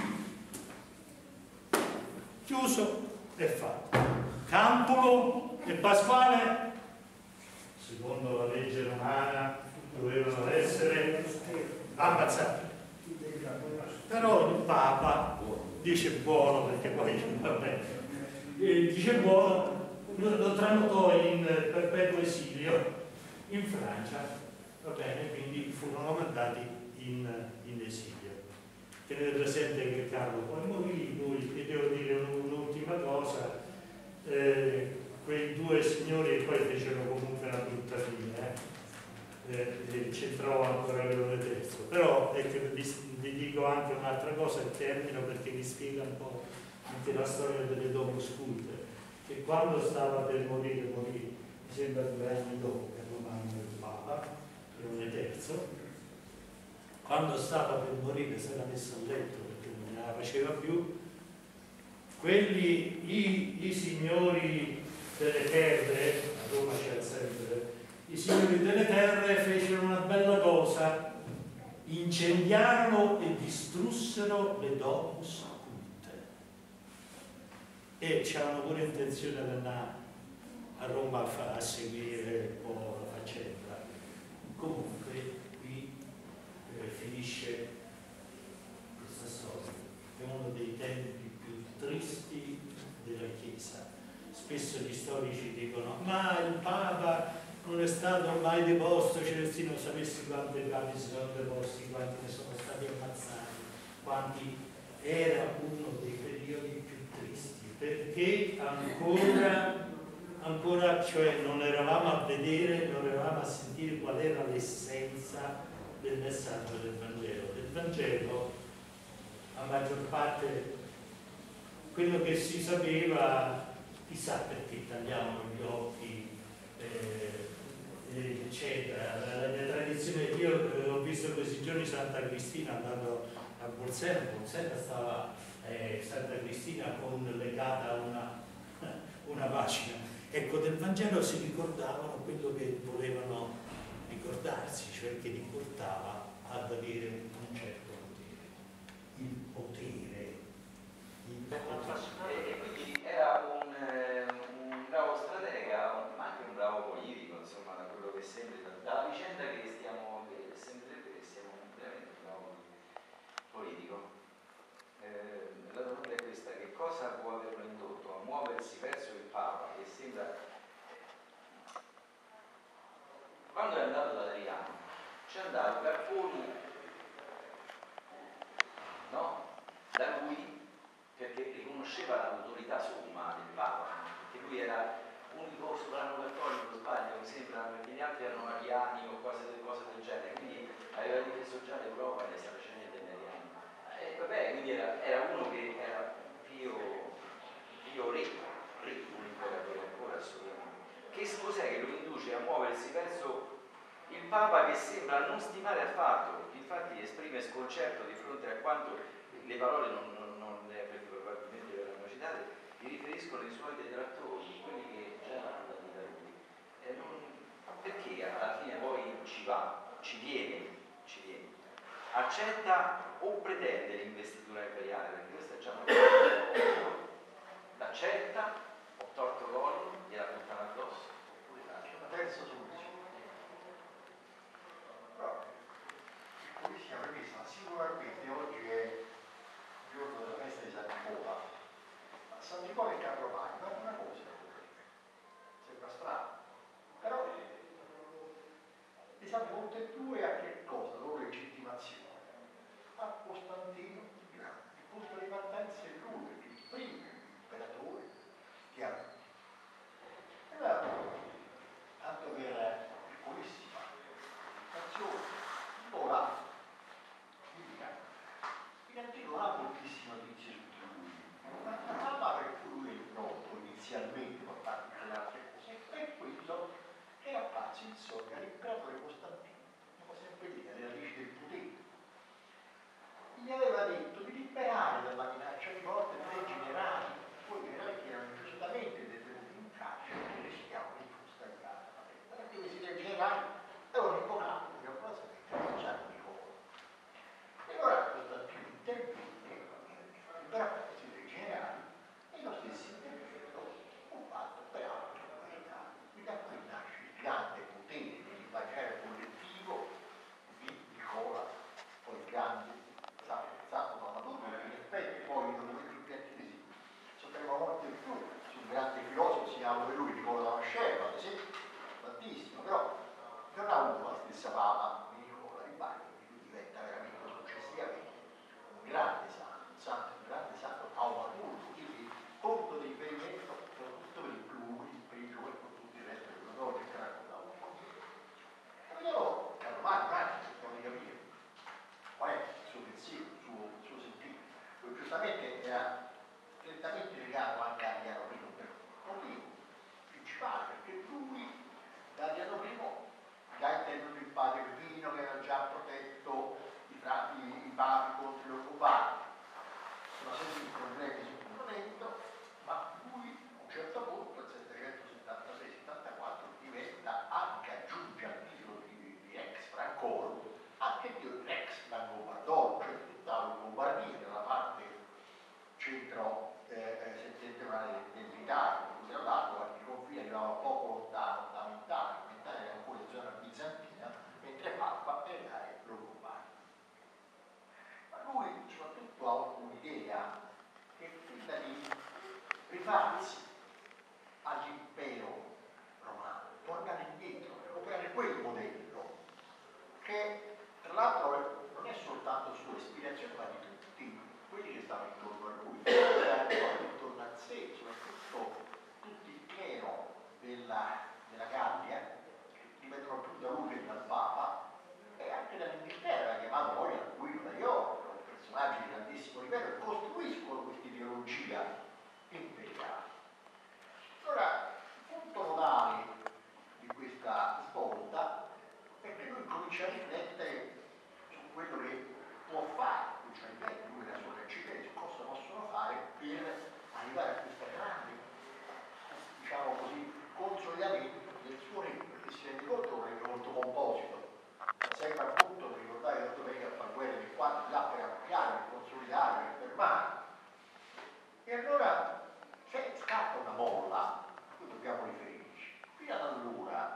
Chiuso e fatto. Campulo e Pasquale, secondo la legge romana, dovevano essere ammazzati. Però il Papa dice buono, perché poi va bene, dice buono, lo tramutò in perpetuo esilio in Francia, va bene, quindi furono mandati in, in esilio. Tenete presente che Carlo poi morì, lui, e devo dire un'ultima cosa, eh, quei due signori poi fecero comunque una brutta fine, eh, eh, c'entrò ancora Leone terzo, però ecco, vi, vi dico anche un'altra cosa e termino, perché vi spiega un po' anche la storia delle Domus Cultae, che quando stava per morire, morì, mi sembra due anni dopo che Romano il Papa, Leone terzo, quando stava per morire si era messo a letto perché non ne la faceva più, quelli, i, i signori delle terre, a Roma c'era sempre, i signori delle terre fecero una bella cosa, incendiarono e distrussero le Domus e c'erano pure intenzione di andare a Roma a, fa, a seguire un po' la faccenda. Comunque qui eh, finisce questa storia, è uno dei tempi più tristi della Chiesa. Spesso gli storici dicono ma il Papa non è stato mai deposto, Celestino sapessi quanti papi si sono deposti, quanti ne sono stati ammazzati, quanti, era uno dei periodi più tristi, perché ancora, ancora cioè non eravamo a vedere, non eravamo a sentire qual era l'essenza del messaggio del Vangelo. Del Vangelo, a maggior parte, quello che si sapeva, chissà perché tagliavano gli occhi, eh, eccetera. La, la tradizione, io eh, ho visto questi giorni Santa Cristina andando a Bolsena, Bolsena stava eh, Santa Cristina con legata una, una pagina, ecco, del Vangelo si ricordavano quello che volevano ricordarsi, cioè che li portava ad avere un certo potere, il potere, il potere. E quindi era un, eh, un bravo stratega, ma anche un bravo politico, insomma, da quello che sembra, dalla vicenda che stiamo, che sembrerebbe che siamo veramente un bravo politico. Eh, la domanda è questa: che cosa può averlo indotto a muoversi verso il Papa, che sembra, quando è andato da Adriano c'è andato Carponi, no? Da lui, perché riconosceva l'autorità somma del Papa, perché lui era unico sovrano cattolico, sbaglio, mi sembra, perché gli altri erano ariani o cose, cose del genere, quindi aveva difeso già l'Europa e le saraceni dell'Ariano. E vabbè, quindi era, era uno che era Pio, Pio Re, Re, un imperatore ancora assolutamente. Che cos'è che lo induce a muoversi verso il Papa, che sembra non stimare affatto, infatti esprime sconcerto di fronte a quanto le parole non, non, non perché probabilmente verranno citate, si riferiscono ai suoi detrattori, quelli che già hanno da lui. E non, perché alla fine poi ci va, ci viene, ci viene, accetta o pretende l'investitura imperiale, perché questa è già una cosa, l'accetta, ho torto collo, gliela buttano addosso, oppure la terza soluzione. Però, come siamo visto, sicuramente oggi è il giorno della festa di San Nicola. Ma San Nicola e Carlo Magno fanno una cosa, sembra strano, però esame tutte e due a che cosa? La loro legittimazione a Costantino il Grande. Il punto di partenza è lui, il primo imperatore che ha ispirarsi all'impero romano, tornare indietro, recuperare quel modello che tra l'altro non è soltanto sua ispirazione ma di tutti quelli che stavano intorno a lui, intorno a sé, soprattutto tutto il clero della, della Gallia, che dipendono più da lui che dal Papa, e anche dall'Inghilterra, chiamato poi al Guido da Io, personaggi di grandissimo livello, che costruiscono questa ideologia imperiale. Allora, il punto nodale di questa svolta è che lui comincia a riflettere su quello che può fare, cioè lui e la sua Cancelleria, su cosa possono fare per arrivare a questa grande, diciamo così, consolidamento del suo regno, perché si rende conto che è un regno molto composito, sempre appunto per ricordare che tutto venga a fare guerra di qua, di là, per ampliare, per consolidare, per fermare. E allora, se scatta una molla, a cui dobbiamo riferirci, fino ad allora,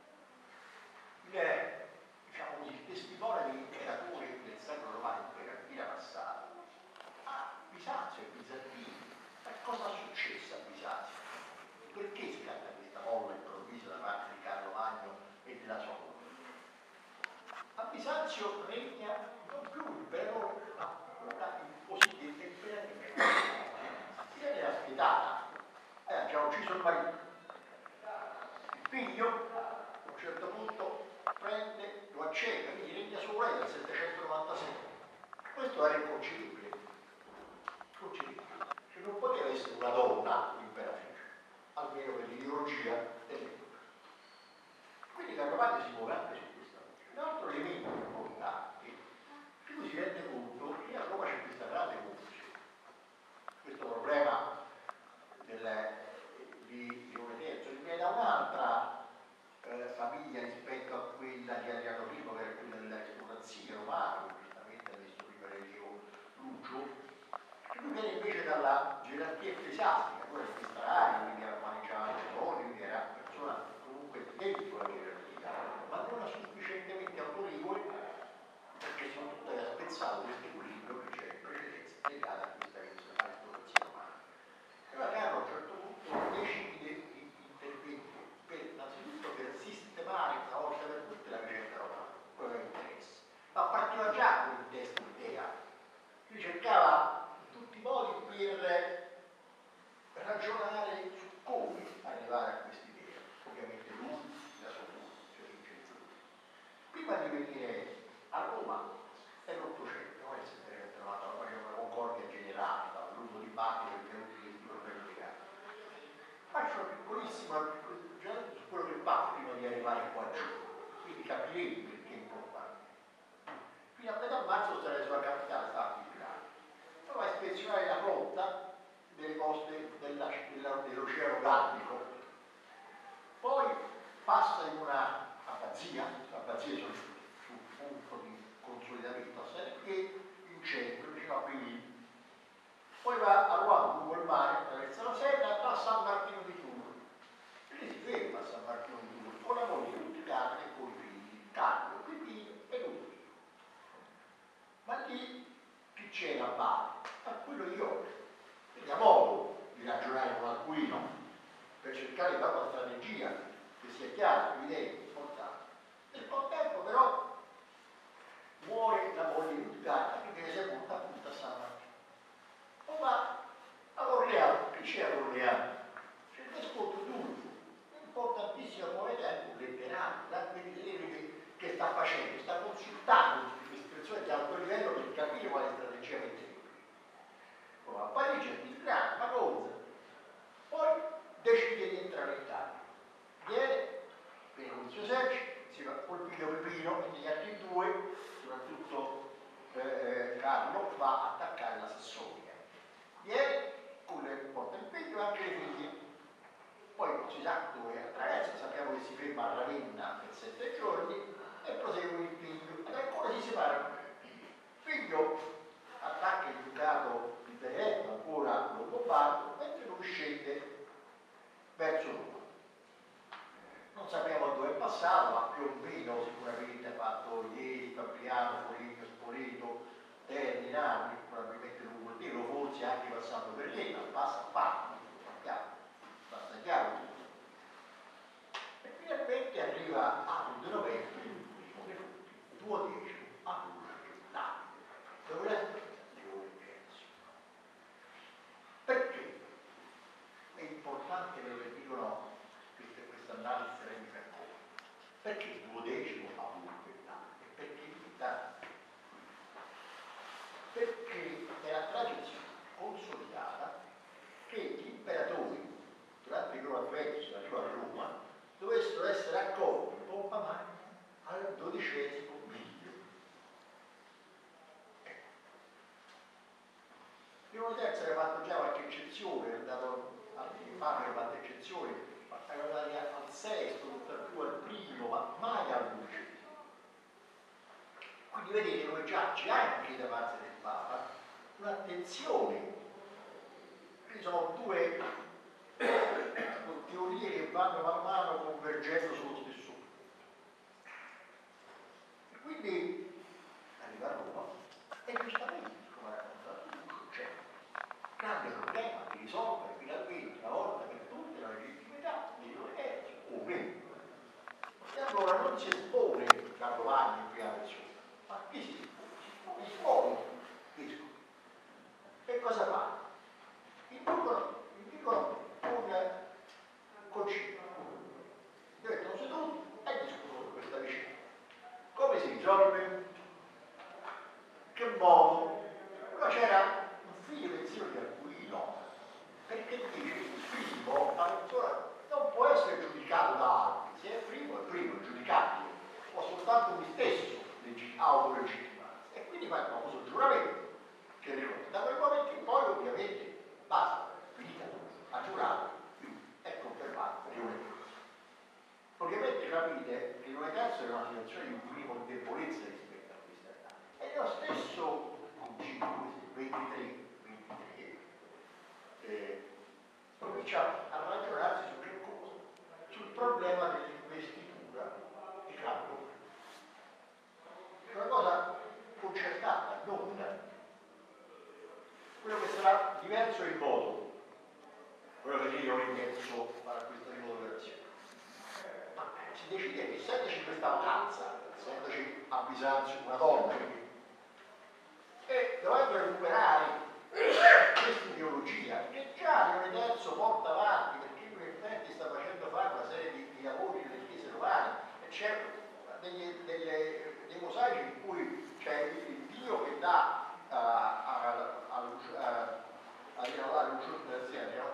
il, diciamo così, il testimone degli imperatori del Sacro Romano Impero passata a Bisanzio e Bizantino. Ma cosa è successo a Bisanzio? Perché scatta questa molla improvvisa da parte di Carlo Magno e della sua moglie? A Bisanzio regna non più l'imperatore, ma una cosiddetta imperatrice. Lei era spietata, eh, già ucciso il marito. Il figlio, a un certo punto, prende, lo accetta, quindi regna solo lei dal settecentonovantasette. Questo era inconcepibile. Inconcepibile. Cioè non poteva essere una donna l'imperatrice, almeno per l'ideologia dell'epoca. Quindi Carlo Magno si muove anche su questa voce. Un altro elemento importante, che lui si rende conto che a Roma c'è questa grande confusione. Questo problema del, di, di Roma Terzo viene da un'altra eh, famiglia rispetto a quella di Adriano I, che era quella dell'aristocrazia romana, che giustamente ha visto prima l'Elio Lucio, che lui viene invece dalla gerarchia ecclesiastica, poi era quest'aria, quindi era maneggiato i soldi, quindi era una persona comunque dentro la gerarchia, ma non sufficientemente autorevole, perché soprattutto aveva spezzato questo equilibrio che c'è in precedenza legata a questa aristocrazia romana. Allora Carlo a un certo punto decide di intervenire per, innanzitutto per sistemare una volta per tutte la vicenda romana, quello che interessa. Ma partiva già con il testo l'idea. Lui cercava in tutti i modi per ragionare su come arrivare a quest'idea. Ovviamente lui, la sua cioè Vincenzo. Prima di venire a Roma è l'Ottocento, non è il settecentonovanta, ma c'è una concordia generale, un lungo dibattito che faccio una piccolissima già su quello che fa prima di arrivare qua giù, quindi capiremo perché è importante. Fino a metà marzo sta nella sua capitale, sta a Milano. Poi va a ispezionare la flotta delle coste della, della, dell'Oceano Atlantico. Poi passa in una abbazia, abbazia sono sul punto di consolidamento a Serché, in centro, vicino a Pini. Poi va a Ruan, lungo il mare, attraversa la Senna, va a San Martino di Tours. E lì si ferma a San Martino di Tours, con la moglie Luticana e con i figli, Carlo, Pipino e Luigi. Ma lì chi c'era a Bari? A quello di Ione. Quindi ha modo di ragionare con Alcuino per cercare di fare una strategia che sia chiara, evidente, importante. Nel contempo però muore la moglie Luticana, che viene sepolta appunto a San Martino. O va all'Orleano, che c'è all'Orleano? C'è il Vescovo Dulfo, importantissimo come tempo letterario, da vedere che, che sta facendo, sta consultando tutte queste persone di alto livello per capire quale strategia mettere. Poi va a Parigi, a Milano, a Monza, poi decide di entrare in Italia. Viene, viene con il suo esercito, insieme col figlio Pepino e gli altri due, soprattutto eh, Carlo, va a attaccare la Sassonia. Viene, quello che porta il figlio e anche le figlie. Poi non si sa dove attraversa, sappiamo che si ferma a Ravenna per sette giorni e prosegue con il figlio. Ed ancora si separano. Il figlio attacca il ducato di Benevento, ancora longobardo, mentre lui scende verso Roma. generale Sereni Franconi. Perché il duodecimo ha avuto libertà? E perché libertà? Perché è la tradizione consolidata che gli imperatori, durante il loro avvento, se arriva a Roma, dovessero essere accolti in pompa magna al dodicesimo miglio. Ecco. Pio terzo aveva fatto già qualche eccezione, è andato anni fa, aveva fatto eccezioni, erano andati al sesto, non più al primo, ma mai all'undicesimo. Quindi vedete come già c'è anche da parte del Papa un'attenzione. Qui sono due teorie che vanno man mano convergendo sullo stesso punto. E quindi arriva a Roma e giustamente, come ha raccontato, c'è un grande problema di risolvere finalmente una volta per tutte la legittimità di Lorenzo o meno. E allora non si espone Carlo Magno in prima persona, ma chi si espone? Si espone Vescovo. E cosa fa? Inducono, inducono un concilio. Diventano seduti e discutono su questa vicenda. Come si risolve? Che modo? Però c'era un figlio pensiero di Aquino, perché dice il primo addirittura non può essere giudicato da altri, se è primo è primo, è giudicabile, può soltanto lui stesso autolegittimarsi. E quindi fa il famoso giuramento, che ricorda. Da quel momento in poi ovviamente basta, finita, ha giurato, quindi è confermato Leone terzo. Ovviamente capite che Leone terzo è una situazione di un minimo di debolezza rispetto a questa età. E lo stesso concilio, ventitré, ventitré, eh, comincia a ragionarsi su che cosa? Sul problema dell'investitura di Carlo. È una cosa concertata, non quello che sarà diverso è il modo, quello che io ho intenso fare questa rimodulazione. Ma si decide che essendoci questa vacanza, essendoci a Bisanzio una donna, e dovendo recuperare questa ideologia che già Leone terzo porta avanti, perché lui in effetti sta facendo fare una serie di, di lavori nelle chiese romane, e c'è degli, delle, dei mosaici in cui c'è il Dio che dà a, a, a, a alla luce della zienda,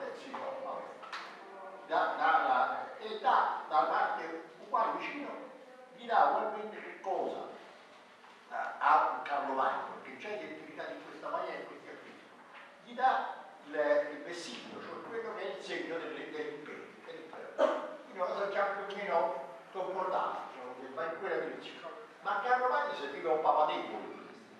da, da, e da, da parte uguale vicino gli dà ugualmente che cosa a, a Carlo Magno, che già identificato in questa maniera in questi articoli, gli dà il, il vessillo, cioè quello che è il segno dell'impero. Quindi una cosa già più o meno concordata, cioè, che va in quella direzione. Ma Carlo Magno serviva un papadepolo.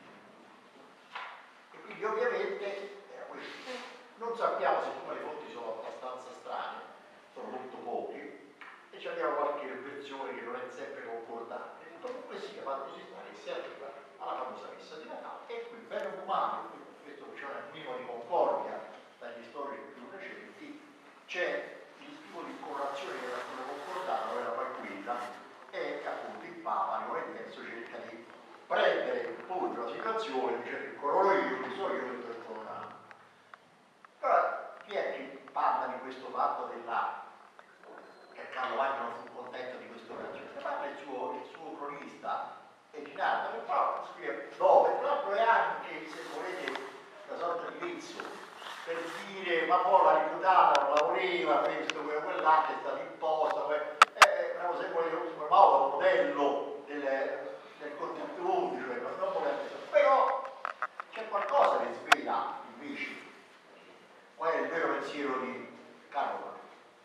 E quindi ovviamente era questo. Non sappiamo, siccome le fonti sono abbastanza strane, sono molto poche, e ci abbiamo qualche versione che non è sempre concordante. Comunque sia, fatto si sta che si arriva alla famosa messa di Natale, e qui bene o male, questo c'è un minimo di concordia dagli storici più recenti, c'è il tipo di colorazione che era stata concordata, era poi quella, e appunto il Papa Leone terzo cerca di prendere poi la situazione, dice che corono io, mi so io che sto coronando. Allora, chi è che parla di questo fatto della che Carlo Magno non fu contento di questo raggio? Ne parla il suo, il suo cronista Eginardo, che però scrive dove, tra l'altro è anche, se volete, una sorta di vezzo per dire ma poi la ricordata non la voleva, questo, quello, quell'altro è stato imposto, è una cosa che voleva un modello del, del contenuto, cioè non, non voleva, però c'è qualcosa che svela invece qual è il vero pensiero di Carlo Magno.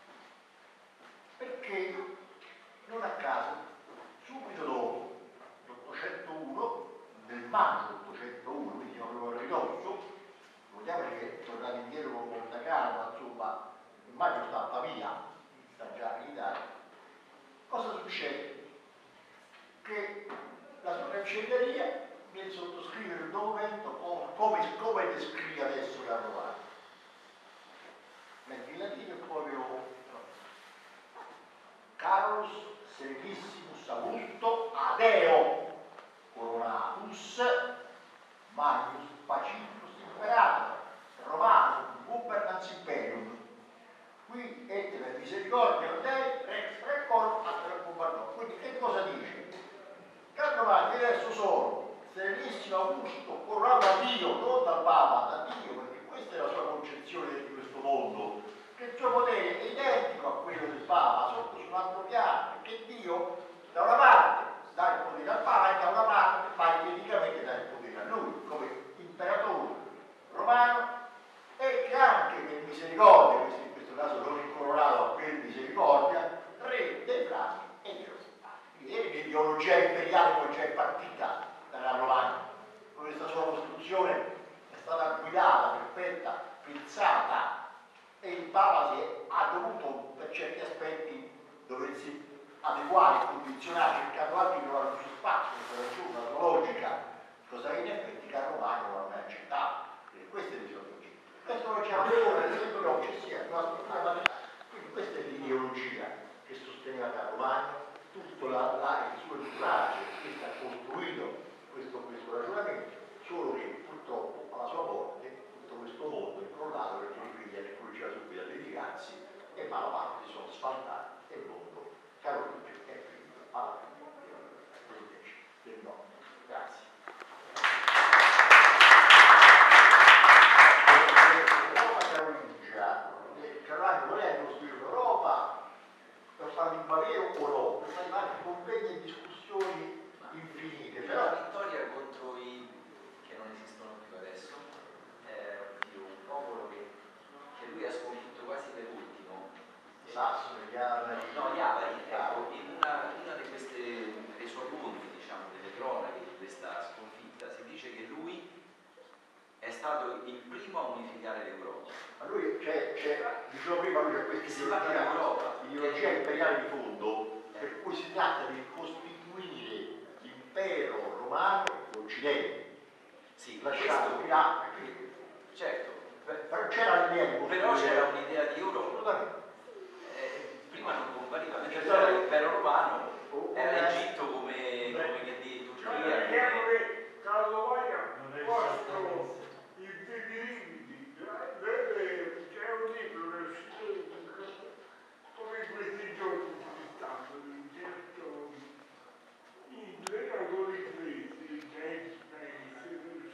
Perché non a caso, subito dopo l'ottocentouno, nel maggio ottocentouno, quindi proprio ridosso, vogliamo che tornate indietro con molta calma, insomma, il maggio sta a Pavia, sta già in Italia. Cosa succede? Che la sua cancelleria viene sottoscrivere un documento come, come descrive adesso Carlo Magno. Mentre in latino è proprio Carolus Serevissimus Augusto Adeo Coronatus Magnus Pacificus Imperator Romanum Gubernans Imperium. Qui qui e per misericordia non dei, rex recol, altro bombardò. Quindi che cosa dice? Carlo Magno adesso sono Serenissimo Augusto, coronato da Dio, non dal Papa, da Dio, perché questa è la sua concezione di questo mondo, che il suo potere è identico a quello del Papa, sotto su un altro piano, perché Dio da una parte dà il potere al Papa e da una parte pariteticamente dà il potere a lui, come imperatore romano, e che anche per misericordia, questo in questo caso non incoronato a quel misericordia, re dei Franchi e dei Romani. Quindi è l'ideologia imperiale come già è partita dalla Romagna. Questa sua costruzione è stata guidata, perfetta, pensata, e il Papa si è, ha dovuto per certi aspetti doversi adeguare, condizionare, cercando anche di trovare un suo spazio, una ragione, una sua logica, cosa che in effetti Carlo Magno non ha mai accettato. E questo è il suo progetto. Questo lo diciamo ancora, ad esempio, non ci sia il nostro problema. Quindi questa è l'ideologia che sosteneva Carlo Magno, tutto la, la, il suo entourage che sta costruito questo, questo ragionamento, solo che purtroppo alla sua morte tutto questo mondo è crollato perché i figli hanno cominciato subito a litigarsi e mano a mano si sono sfaldati e il mondo Carolingio è finito alla fine del nome. Grazie. L'Europa carolingia, Carolingio voleva costruire l'Europa per farli invadere o no, per fare vari convegni e discussioni infinite. Però la vittoria contro i che non esistono più adesso è un popolo che, che lui ha sconfitto quasi per ultimo. Sassone, gli Avari. No, gli Avari, ecco, in una, una di queste resoconti, diciamo, delle cronache di questa sconfitta, si dice che lui è stato il primo a unificare l'Europa. Ma lui c'è, dicevo prima, lui c'è questa ideologia, ideologia imperiale di fondo, eh. per cui si tratta di costituire l'impero romano l'Occidente. Sì, lasciato questo, là, certo, però c'era l'idea di però c'era un'idea di Europa. Eh, prima non compariva, mentre c'era l'impero romano, era Egitto come, come che di Turchia. Carlo Magno posto i Pipirindi, c'è un libro che è uscito come in questi giorni si stanno in certo in legatori inglesi, James Mace,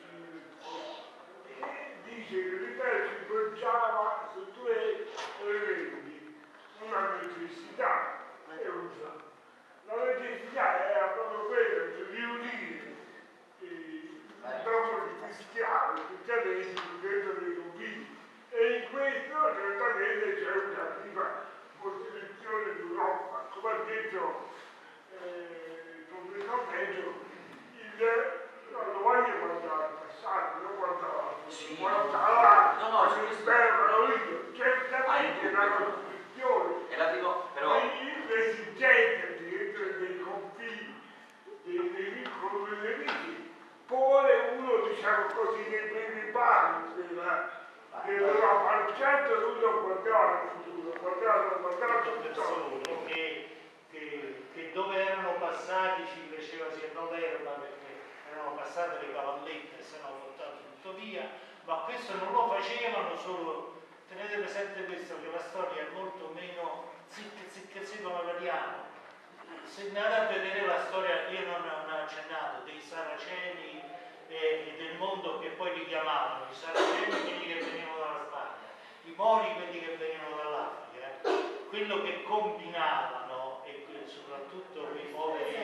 e dice che l'Italia si poggiava su due elementi, una necessità e una. La necessità era proprio quella di riunire il popolo cristiano, il cristianesimo dentro dei confini, e in questo certamente c'è una prima costituzione d'Europa. Come ha detto eh, il professor Meggio, il Romagna guardava al passato, non guardava sì, guardava no, no, all'impero carolingo, certamente la costituzione e la dico, però l'esigenza dentro dei confini dei piccoli nemici pone uno, diciamo così, dei primi passi dell'Europa. Al centro lui non guardava il futuro, guardava, guardava tutto che, che, che dove erano passati ci cresceva sempre l'erba perché erano passate le cavallette e se no portato tutto via, ma questo non lo facevano solo. Tenete presente questo, che la storia è molto meno zicche zicche zicche come vediamo. Se andate a vedere la storia, io non ho accennato, dei Saraceni e, e del mondo che poi li chiamavano, i Saraceni quelli che venivano dalla Spagna, i Mori quelli che venivano dall'Africa, eh. Quello che combinavano e soprattutto quei poveri...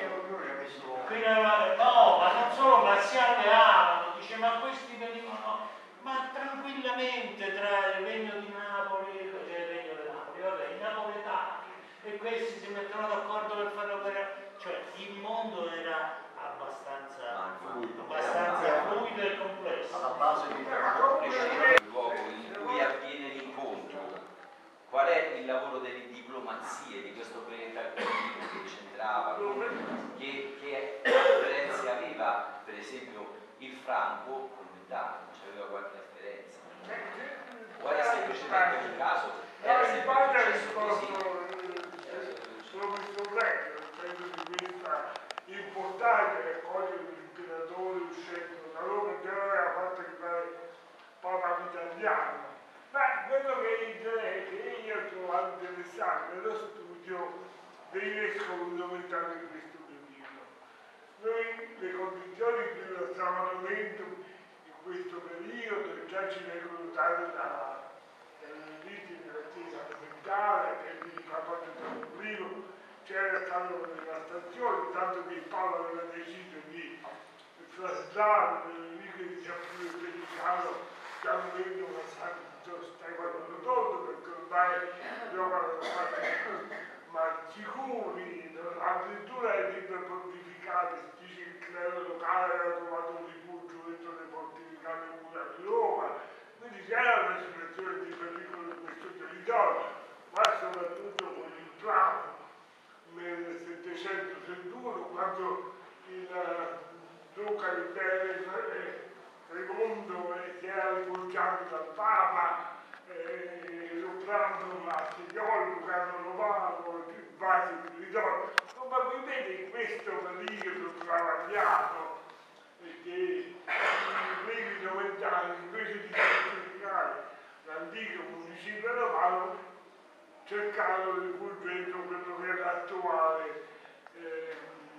No, ma non solo, ma si alleavano, dice ma questi venivano... ma tranquillamente tra il regno di Napoli, cioè il regno di Napoli, vabbè, i napoletani, e questi si mettono d'accordo per fare operare, cioè il mondo era abbastanza fluido, abbastanza fluido e complesso. Alla base di il luogo in cui avviene l'incontro. Qual è il lavoro delle diplomazie di questo pianeta politico che c'entrava, che, che Firenze aveva, per esempio, il franco come dato? Aveva qualche afferenza, o era semplicemente un caso, era sempre successo così. Sono questo vecchio, penso di questa importante raccogliere l'imperatore uscendo da Roma, che aveva fatto arrivare Papa italiano. Ma quello che interessa, io ho trovato interessati nello studio dei vescovi domenicani in questo periodo. Noi le condizioni in cui lo stavano avendo in questo periodo già ci vengono date da analisi della Chiesa domenicale, che di Papa Giovanni primo c'era stata una devastazione, tanto che Paolo aveva deciso di traslare nell'unico di Giappone Pelicano che avevano passato Stefano Rotondo, perché ormai giocano ma sicuri, addirittura i libri pontificali dice che il clero locale aveva trovato un rifugio dentro le pontificali mura di Roma, quindi c'era una situazione di pericolo in questo territorio, ma soprattutto con il Prato nel settecentotrentuno, quando il duca di Tremondo si era rivolgiato dal Papa, eh, Loprando a Signore, Lucano Romano, vari territori. Probabilmente in questo periodo travagliato, che i primi novant'anni, invece di certificare l'antico municipio romano, cercarono di rifugio quello che era l'attuale eh,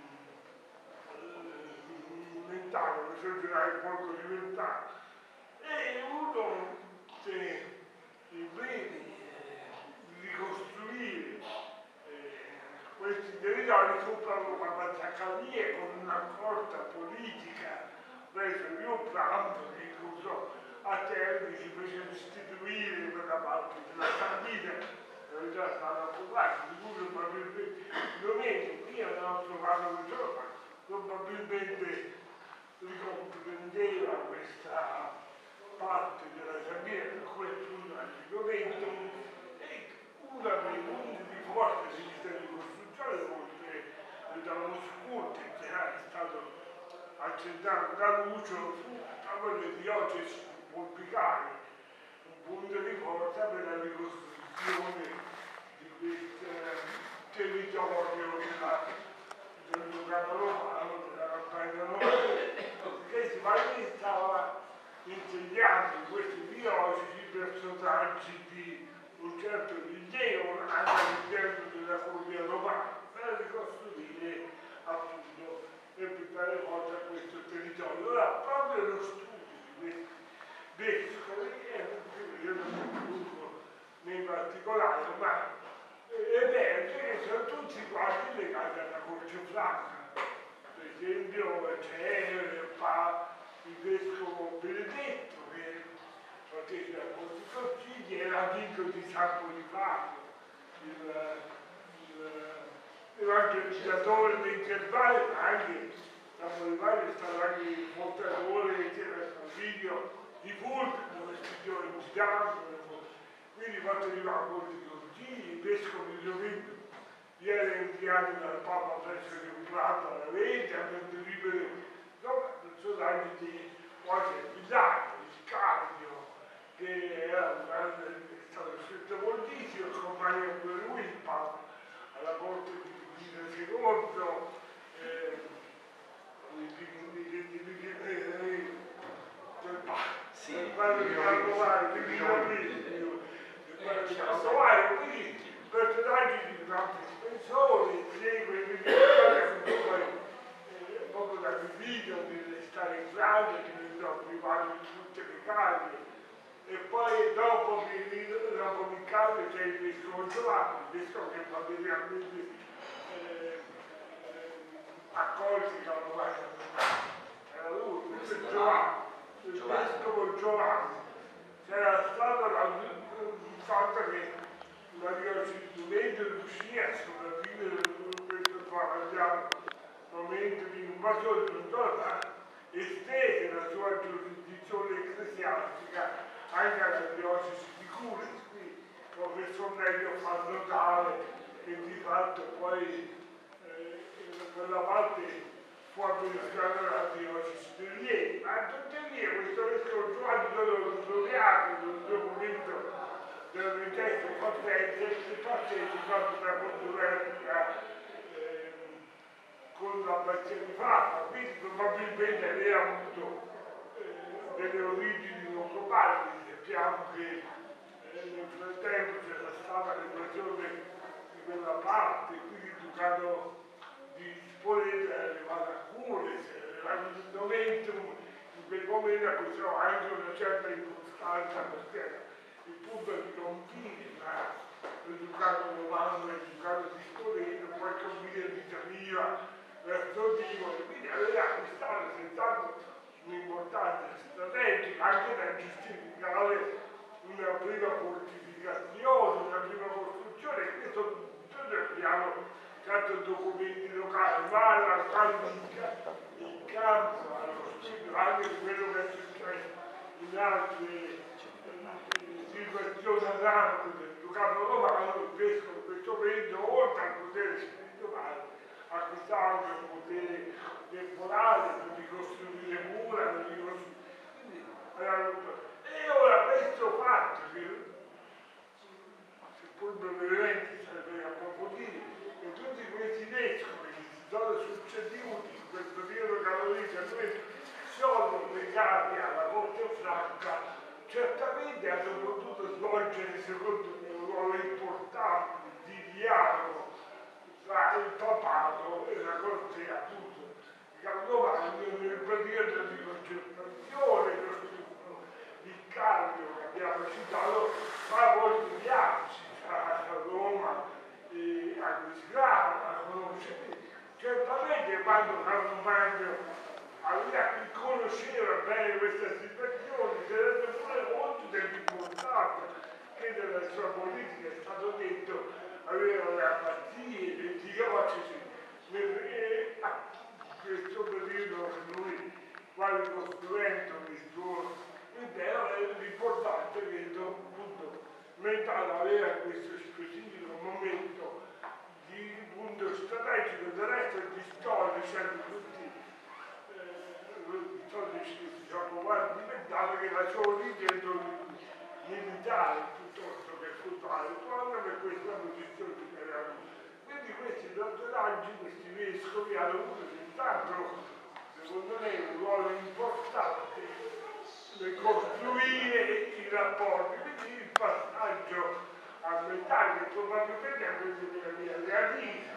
mentale, che sorgerà in poco di vent'anni. E uno se i primi eh, ricostruire eh, questi territori fu proprio una Zaccaria con una forza politica presso il Prato che incluso a Terni si fece istituire per la parte della Sardina, era già stata approvata, di cui probabilmente non è qui abbiamo trovato un giorno, probabilmente ricomprendeva questa parte della Sardina per questo argomento e uno dei punti di forza del sistema di costruzione, oltre da uno scurto che era stato accettato da Lucio, fu proprio le diocesi pontificali, un punto di forza per la ricostruzione di questo territorio del Ducato Romano, della campagna romana, che si stava insegnando in queste diocesi personaggi di un certo rilievo anche all'interno della comunità romana per ricostruire appunto e buttare forza a questo territorio. Ora, proprio lo studio di questi vescovi, io non mi introduco nei particolari, ma emerge che sono tutti quasi legati alla Croce Franca. Per esempio c'è il vescovo Benedetto che partecipa a questi consigli, era amico di San Bonifacio, l'evangelizzatore dei Cervali, ma anche San Bonifacio è stato anche il fondatore del consiglio di Fulvio, dove studiò in Gitano, quindi fatto arrivare molti consigli, il vescovo di Gioventù viene inviato dal Papa presso il Prato alla legge, per delibere, insomma, personaggi di quasi Pilato, Scambio, che era è stato scritto moltissimo, accompagna pure lui il Papa alla corte di Pino secondo, eh, del padre di Carlovare, di Pino Carlovare, quindi personaggi di tanti spensori, segue il poi proprio da video di stare in Francia, che diventò privato di tutte le case, e poi dopo che dopo Riccardo c'è il vescovo Giovanni, il vescovo che materialmente eh, accolse Carlovare, era lui, questo è Giovanni, il vescovo Giovanni. C'era stato il fatto che la diocesi di Lecce riuscì a sopravvivere in questo travagliato momento di invasione, non solo estese la sua giurisdizione ecclesiastica anche alla diocesi di Cures, qui professor Meglio fa notare che di fatto poi eh, quella parte fu amministrata dalla diocesi di Rilievo, ma tuttavia questo vescovo Giovanni lo troviamo in un documento del rigetto potente che partecipa alla controversia eh, con l'abbazia di Fratta, quindi probabilmente aveva avuto eh, delle origini non globali. Sappiamo che eh, nel frattempo c'era stata l'invasione di quella parte, quindi Ducato di Spoleto è arrivato a Cures, era un momentum, in quel momento acquistava anche una certa importanza perché il punto di confine tra il Ducato Romano e il Ducato di Spoleto, poi capire l'Italia verso Tivoli, quindi aveva acquistato senz'altro un'importanza strategica anche da giustificare una prima fortificazione, una prima costruzione, e questo noi abbiamo tanto documenti locali, ma la famiglia, il campo, allo studio anche di quello che è successo in altre situazioni analoghe del Ducato Romano, il vescovo in questo momento, oltre al potere spirituale, acquistava anche un potere temporale per ricostruire mura, per ricostruire... E ora questo fatto, che seppur brevemente sarebbe approfondire, che tutti questi vescovi che si sono succeduti in quel periodo cattolico sono legati alla Corte Franca, certamente hanno potuto svolgere secondo me un ruolo importante di dialogo tra il papato e la Corte appunto Carlovagno nel periodo di concertazione, il cambio che abbiamo citato, ma poi vediamoci a Roma e a Aquisgrano, a conoscere. Certamente quando Carlovagno aveva chi conosceva bene questa situazione, si rende pure conto dell'importanza che nella sua politica è stato detto, aveva le apazie, le diocesi, e a questo periodo che lui, quale costruendo il suo intero, è l'importante che appunto Mentana aveva questo specifico momento di punto strategico, del resto di storia, sempre tutti eh, storici diciamo quasi diventati che la sua origine militare piuttosto che culturale, proprio per questa posizione che era avuta. Quindi questi personaggi, questi vescovi hanno avuto senz'altro, secondo me, un ruolo importante nel costruire i rapporti, quindi il passaggio a metà che probabilmente è quello della via realistica,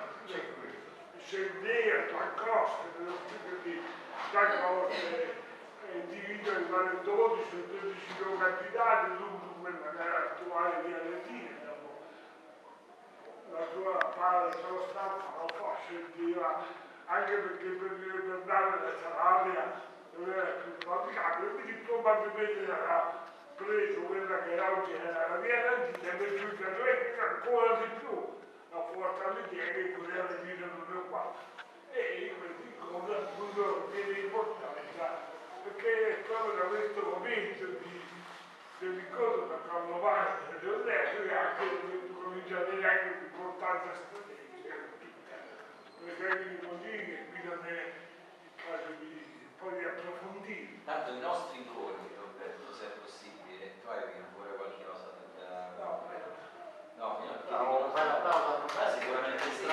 scendere a costa dello studio di Giacomo individua in varie dodici o dodici località, lungo quella che era l'attuale via Latina. La sua parte stampa lo fa sentiva anche perché per ricordare la Calabria non era più praticabile, quindi probabilmente era preso quella che oggi era la via Latina e per giungere ancora di più la forza l'idea che poteva venire non è qua. E questi cose appunto viene importanza perché è proprio da questo momento di dell'incontro tra Carlovagno e Leonello che anche comincia ad avere anche un'importanza strategica per tecniche così che qui non è il caso di poi di approfondire. Tanto i nostri incontri, Roberto, se è possibile, tu hai ancora qualche cosa da... No, no, fino a che... no, fai la pausa, ah, sicuramente sì.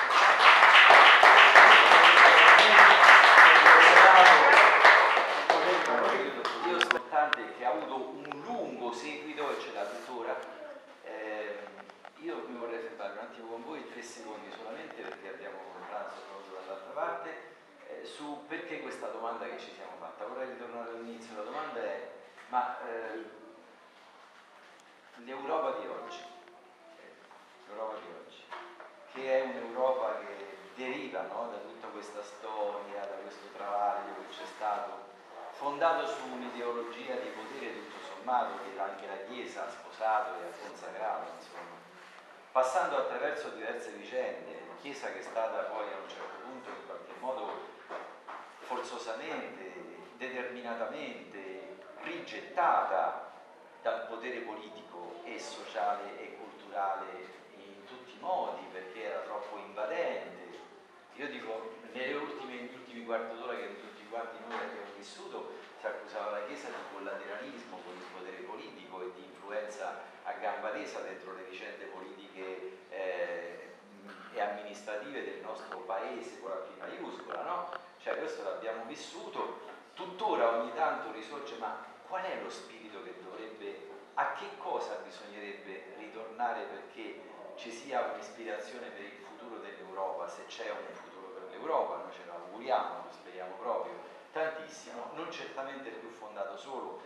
Io sono importante che ha avuto un lungo seguito e ce l'ha tuttora. Eh, io mi vorrei fermare un attimo con voi, tre secondi solamente, perché abbiamo un pranzo proprio dall'altra parte, eh, su perché questa domanda che ci siamo fatta. Vorrei ritornare all'inizio. La domanda è, ma eh, l'Europa di oggi, l'Europa di oggi, che è un'Europa che deriva, no, da tutta questa storia, da questo travaglio che c'è stato, fondato su un'ideologia di potere tutto sommato che anche la Chiesa ha sposato e ha consacrato, insomma, passando attraverso diverse vicende, Chiesa che è stata poi a un certo punto in qualche modo forzosamente, determinatamente rigettata dal potere politico e sociale e culturale in tutti i modi perché era troppo invadente. Io dico, nelle ultime, negli ultimi quarto d'ora che tutti quanti noi abbiamo vissuto, si accusava la Chiesa di collateralismo con il potere politico e di influenza a gamba tesa dentro le vicende politiche eh, e amministrative del nostro paese con la P maiuscola, no? Cioè questo l'abbiamo vissuto, tuttora ogni tanto risorge, ma qual è lo spirito che dovrebbe a che cosa bisognerebbe ritornare perché ci sia un'ispirazione per il futuro dell'Europa, se c'è un futuro per l'Europa, noi ce lo auguriamo, lo speriamo proprio tantissimo, non certamente più fondato solo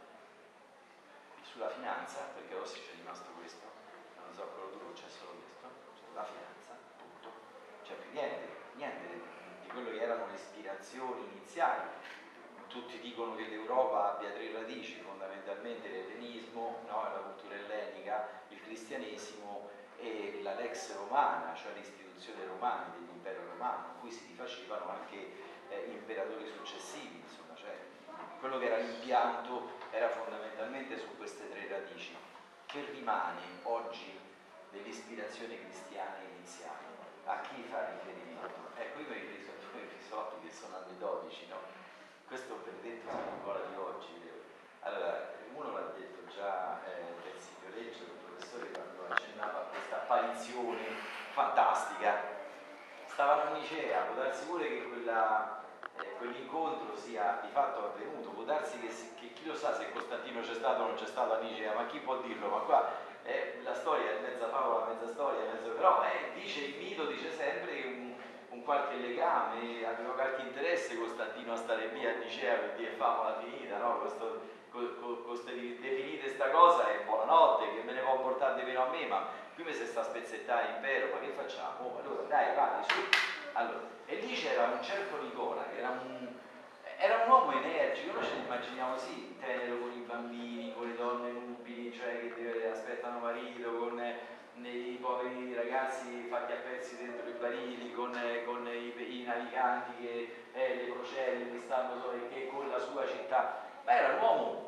sulla finanza, perché Rossi c'è rimasto questo, non so, quello duro c'è solo questo, cioè la finanza, tutto, c'è più niente, niente di quello che erano le ispirazioni iniziali. Tutti dicono che l'Europa abbia tre radici, fondamentalmente l'ellenismo, no? La cultura ellenica, il cristianesimo e la lex romana, cioè l'istituzione romana dell'impero romano, in cui si rifacevano anche eh, imperatori successivi, insomma, cioè quello che era l'impianto era fondamentalmente su queste tre radici. Che rimane oggi dell'ispirazione cristiana iniziale? A chi fa riferimento? Ecco, io mi riferisco a due episodi che sono aneddotici, no? Questo per detto sulla Nicola di oggi. Allora, uno l'ha detto già eh, per Signoreggio, il professore, quando accennava a questa apparizione fantastica. Stavano a Nicea, può darsi pure che quella, eh, quell'incontro sia di fatto avvenuto, può darsi che, che chi lo sa se Costantino c'è stato o non c'è stato a Nicea, ma chi può dirlo? Ma qua eh, la storia è mezza favola, mezza storia, mezzo... però eh, dice il mito, dice sempre che un un qualche legame, aveva qualche interesse Costantino a stare lì a Nicea per dire favola finita, no? Questo, co, co, coste, definite sta cosa e buonanotte, che me ne può portare di meno a me, ma qui mi si sta a spezzettare l'impero, ma che facciamo? Oh, allora dai, vai, su. Allora, e lì c'era un certo Nicola, che era un, era un uomo energico, noi ce lo immaginiamo sì, tenero con i bambini, con le donne nubili, cioè che aspettano marito, con i poveri ragazzi fatti a pezzi dentro i barili, con, con i, i naviganti, che, eh, le procelle che stanno solo e che con la sua città, ma era un uomo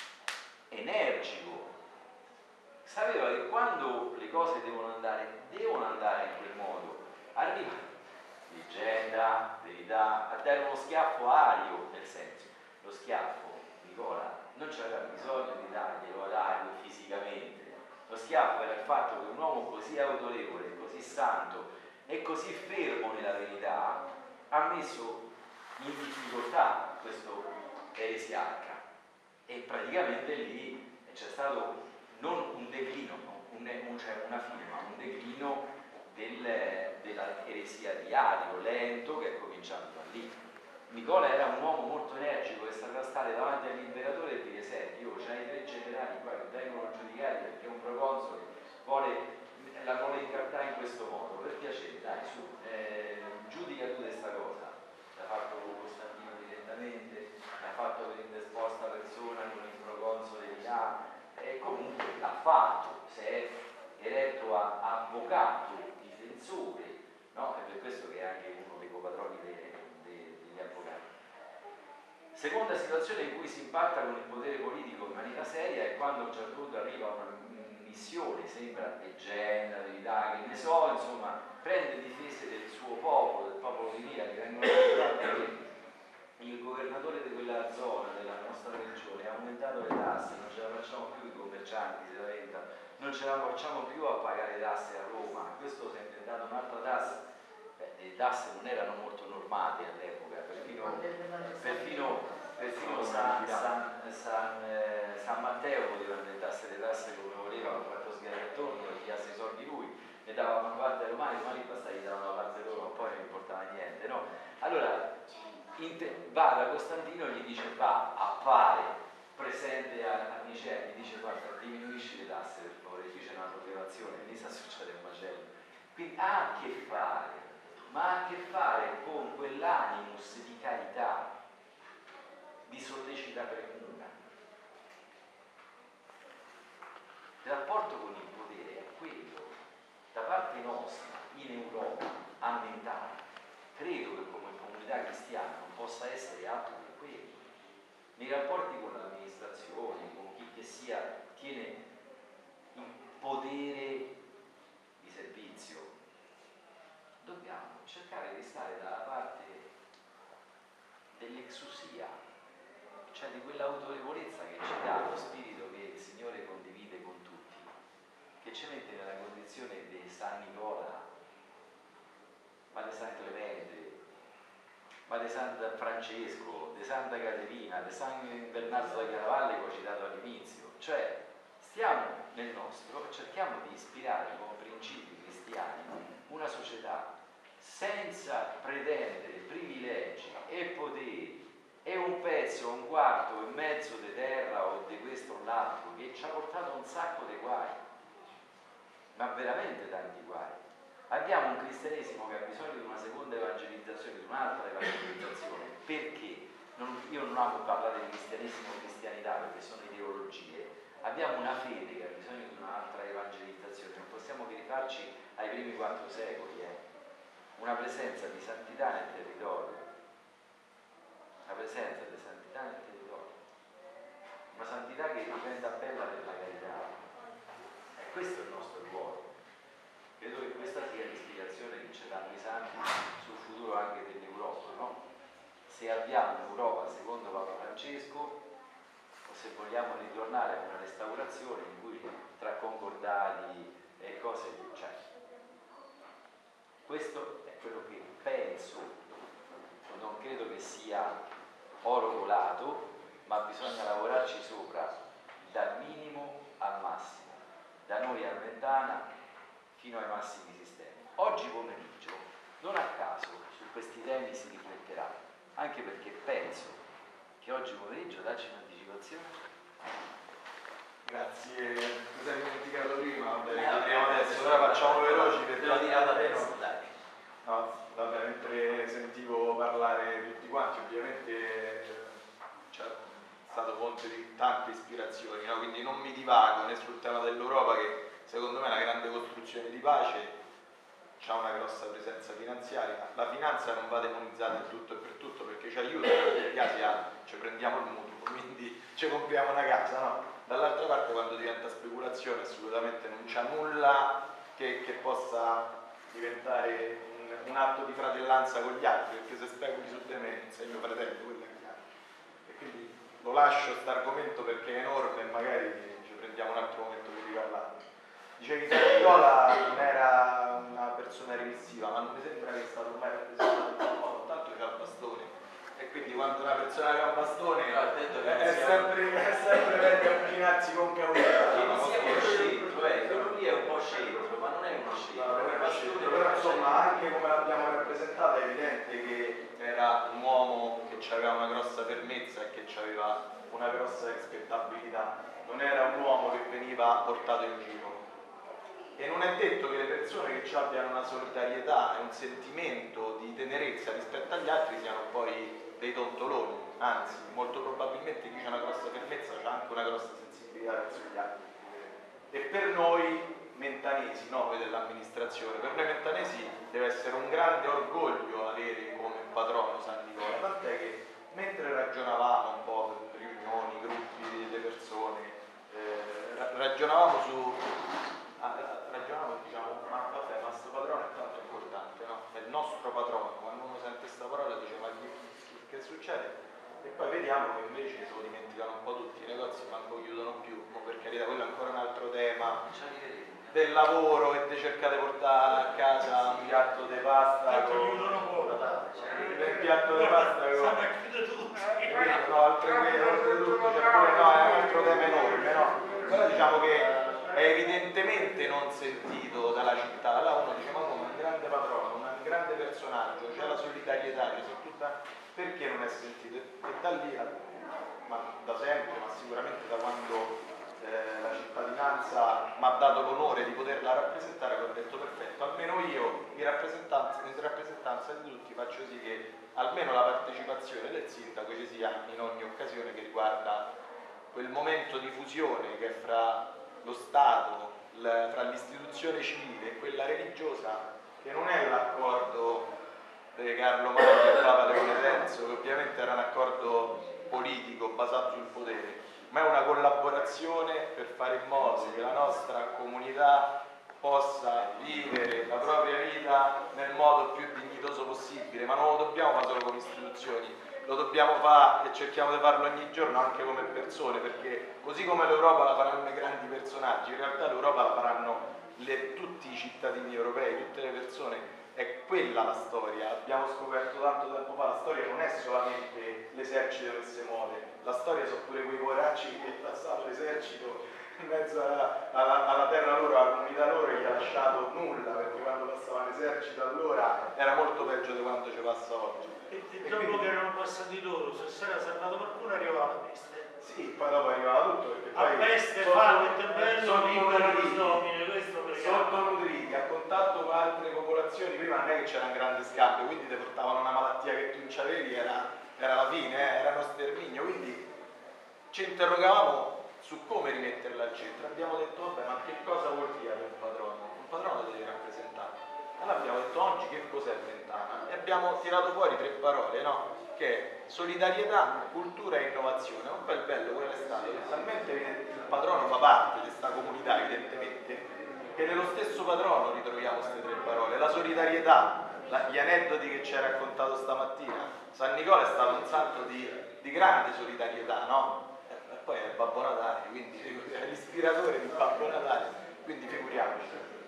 energico, sapeva che quando le cose devono andare, devono andare in quel modo, arriva leggenda, verità, a dare uno schiaffo ario, nel senso, lo schiaffo, Nicola, non c'aveva bisogno di darglielo ad ario fisicamente. Lo schiaffo era il fatto che un uomo così autorevole, così santo e così fermo nella verità ha messo in difficoltà questo eresiarca, e praticamente lì c'è stato non un declino, no, un, un, cioè una fine, ma un declino del, della eresia di Ario, lento, che è cominciato da lì. Nicola era un uomo molto energico che sapeva stare davanti all'imperatore e dire: senti, io c'hai tre generali qua che vengono giudicati perché un proconsole vuole, la vuole incartare in questo modo, per piacere, dai, su, eh, giudica tu questa cosa. L'ha fatto Costantino direttamente, l'ha fatto per indisposta persona con il proconsole di là, e comunque l'ha fatto, si è eletto a avvocato, difensore, no? È per questo che è anche uno dei copatroni dei avvocati. Seconda situazione in cui si impatta con il potere politico in maniera seria è quando a un certo punto arriva una missione, sembra leggenda, verità, che ne so, insomma, prende difese del suo popolo, del popolo di Mira, che vengono ricordati che il governatore di quella zona, della nostra regione, ha aumentato le tasse, non ce la facciamo più, i commercianti si lamentano, non ce la facciamo più a pagare tasse a Roma, questo si è inventato un'altra tassa. Le tasse non erano molto normate all'epoca, perfino, perfino, perfino San, San, San, eh, San Matteo poteva inventasse le tasse come voleva, con quattro sgherrattoni, che piasse i soldi lui, ne dava una parte ai romani, i romani basta gli davano la parte loro, ma poi non importava niente, no? Allora va da Costantino e gli dice: va, appare presente a, a Nicea, gli dice: guarda, diminuisci le tasse per favore, qui c'è una provocazione, lì sta succedendo un macello. Quindi ha a che fare, ma ha a che fare con quell'animus di carità, di sollecità precuna. Il rapporto con il potere è quello, da parte nostra, in Europa, a mentale. Credo che come comunità cristiana non possa essere altro che quello. Nei rapporti con l'amministrazione, con chi che sia tiene il potere di servizio, dobbiamo cercare di stare dalla parte dell'exusia, cioè di quell'autorevolezza che ci dà lo spirito che il Signore condivide con tutti, che ci mette nella condizione di San Nicola, ma di San Clemente, ma di San Francesco, di Santa Caterina, di San Bernardo da Chiaravalle che ho citato all'inizio, cioè stiamo nel nostro e cerchiamo di ispirare con principi cristiani una società senza pretendere privilegi e poteri e un pezzo, un quarto e mezzo di terra o di questo o l'altro che ci ha portato un sacco di guai, ma veramente tanti guai. Abbiamo un cristianesimo che ha bisogno di una seconda evangelizzazione, di un'altra evangelizzazione, perché non, io non amo parlare di cristianesimo o cristianità perché sono ideologie. Abbiamo una fede che ha bisogno di un'altra evangelizzazione, non possiamo che rifarci ai primi quattro secoli, eh. Una presenza di santità nel territorio, una presenza di santità nel territorio, una santità che diventa bella per la carità. E questo è il nostro ruolo. Credo che questa sia l'ispirazione che ci danno i santi sul futuro anche dell'Europa, no? Se abbiamo un'Europa secondo Papa Francesco, o se vogliamo ritornare a una restaurazione in cui tra concordati e cose cioè, questo è quello che penso, non credo che sia oro colato, ma bisogna lavorarci sopra dal minimo al massimo, da noi a Mentana fino ai massimi sistemi. Oggi pomeriggio, non a caso, su questi temi si rifletterà, anche perché penso che oggi pomeriggio dacci un'anticipazione. Grazie, mi sei dimenticato prima, vabbè, vediamo adesso, ora facciamo veloci perché lo dirà da testa, dai. No, vabbè, mentre sentivo parlare tutti quanti, ovviamente c'è stato fonte di tante ispirazioni, no? Quindi non mi divago né sul tema dell'Europa, che secondo me è una grande costruzione di pace, c'ha una grossa presenza finanziaria. La finanza non va demonizzata in tutto e per tutto perché ci aiuta, in alcuni casi a, ci prendiamo il mutuo, quindi ci compriamo una casa, no? Dall'altra parte quando diventa speculazione assolutamente non c'è nulla che, che possa diventare un, un atto di fratellanza con gli altri, perché se speculi su di me sei mio fratello, quello è chiaro. E quindi lo lascio questo argomento perché è enorme e magari ci prendiamo un altro momento per riparlarne. Dicevi che Nicola non era una persona remissiva, ma non mi sembra che è stato mai rappresentato in quel modo, tanto c'ha il bastone. E quindi quando una persona che ha un bastone no, detto che è, è, sempre, è sempre meglio avvicinarsi con cautela. Che non sia uno scempio, eh, quello lì è un po' scempio, ma non è uno scempio. No, è bastone, però insomma anche come l'abbiamo rappresentato è evidente che era un uomo che aveva una grossa fermezza e che aveva una grossa rispettabilità, non era un uomo che veniva portato in giro. E non è detto che le persone che abbiano una solidarietà e un sentimento di tenerezza rispetto agli altri siano poi dei tontoloni, anzi, molto probabilmente chi ha una grossa fermezza ha anche una grossa sensibilità verso gli altri. E per noi mentanesi, no, voi dell'amministrazione, per noi mentanesi deve essere un grande orgoglio avere come patrono San Nicola, tant'è che mentre ragionavamo un po' per riunioni, gruppi di persone, eh, ragionavamo su... ragionavamo e diciamo, ma vabbè, ma sto patrono è tanto importante, no? È il nostro patrono, quando uno sente questa parola dice ma che, che succede? E poi vediamo che invece se lo dimenticano un po' tutti, i negozi manco chiudono più, ma per carità quello è ancora un altro tema del lavoro e di cercare di portare a casa un piatto di pasta. Tanto chiudono poco, Il piatto di pasta con... stanno a chiudere tutti. No, oltre tutto c'è pure, no, è un altro tema enorme, no? Però diciamo che è evidentemente non sentito dalla città. Allora uno dice ma come un grande patrono, un grande personaggio, c'è la solidarietà, c'è tutta... perché non è sentito? E da lì, ma da sempre, ma sicuramente da quando eh, la cittadinanza mi ha dato l'onore di poterla rappresentare, che ho detto perfetto, almeno io in rappresentanza, in rappresentanza di tutti faccio sì che almeno la partecipazione del sindaco ci sia in ogni occasione che riguarda quel momento di fusione che è fra lo Stato, l- fra l'istituzione civile e quella religiosa, che non è l'accordo di Carlo Magno e Papa Leone terzo, che ovviamente era un accordo politico basato sul potere, ma è una collaborazione per fare in modo che la nostra comunità possa vivere la propria vita nel modo più dignitoso possibile, ma non lo dobbiamo fare solo come istituzioni, lo dobbiamo fare e cerchiamo di farlo ogni giorno anche come persone, perché così come l'Europa la faranno i grandi personaggi, in realtà l'Europa la faranno le, tutti i cittadini europei, tutte le persone. È quella la storia, abbiamo scoperto tanto tempo fa, la storia non è solamente l'esercito che si muove, la storia sono pure quei poracci che passano l'esercito in mezzo alla, alla, alla terra loro, alla comunità loro, e gli ha lasciato nulla, perché quando passava l'esercito allora era molto peggio di quanto ci passa oggi. E, e dopo che erano passati loro, se si era salvato qualcuno arrivava la peste. Sì, poi dopo arrivava tutto, perché A poi peste, sotto- fame, bello, sottonutriti, nomine, questo perché sottonutriti, a contatto con altre popolazioni, prima non è che c'era un grande scambio, quindi ti portavano una malattia che tu non c'avevi, era, era la fine, eh, era uno sterminio, quindi ci interrogavamo su come rimetterla al centro. Abbiamo detto, vabbè, ma che cosa vuol dire un padrono? Un padrono ti deve rappresentare. Allora abbiamo detto, oggi che cos'è Mentana? E abbiamo tirato fuori tre parole, no? Che è solidarietà, cultura e innovazione. Un bel bello quello è stato, che talmente il padrono fa parte di questa comunità, evidentemente, che nello stesso padrono ritroviamo queste tre parole. La solidarietà, la, gli aneddoti che ci ha raccontato stamattina. San Nicola è stato un santo di, di grande solidarietà, no? E poi è Babbo Natale, quindi è l'ispiratore di Babbo Natale, quindi figuriamoci.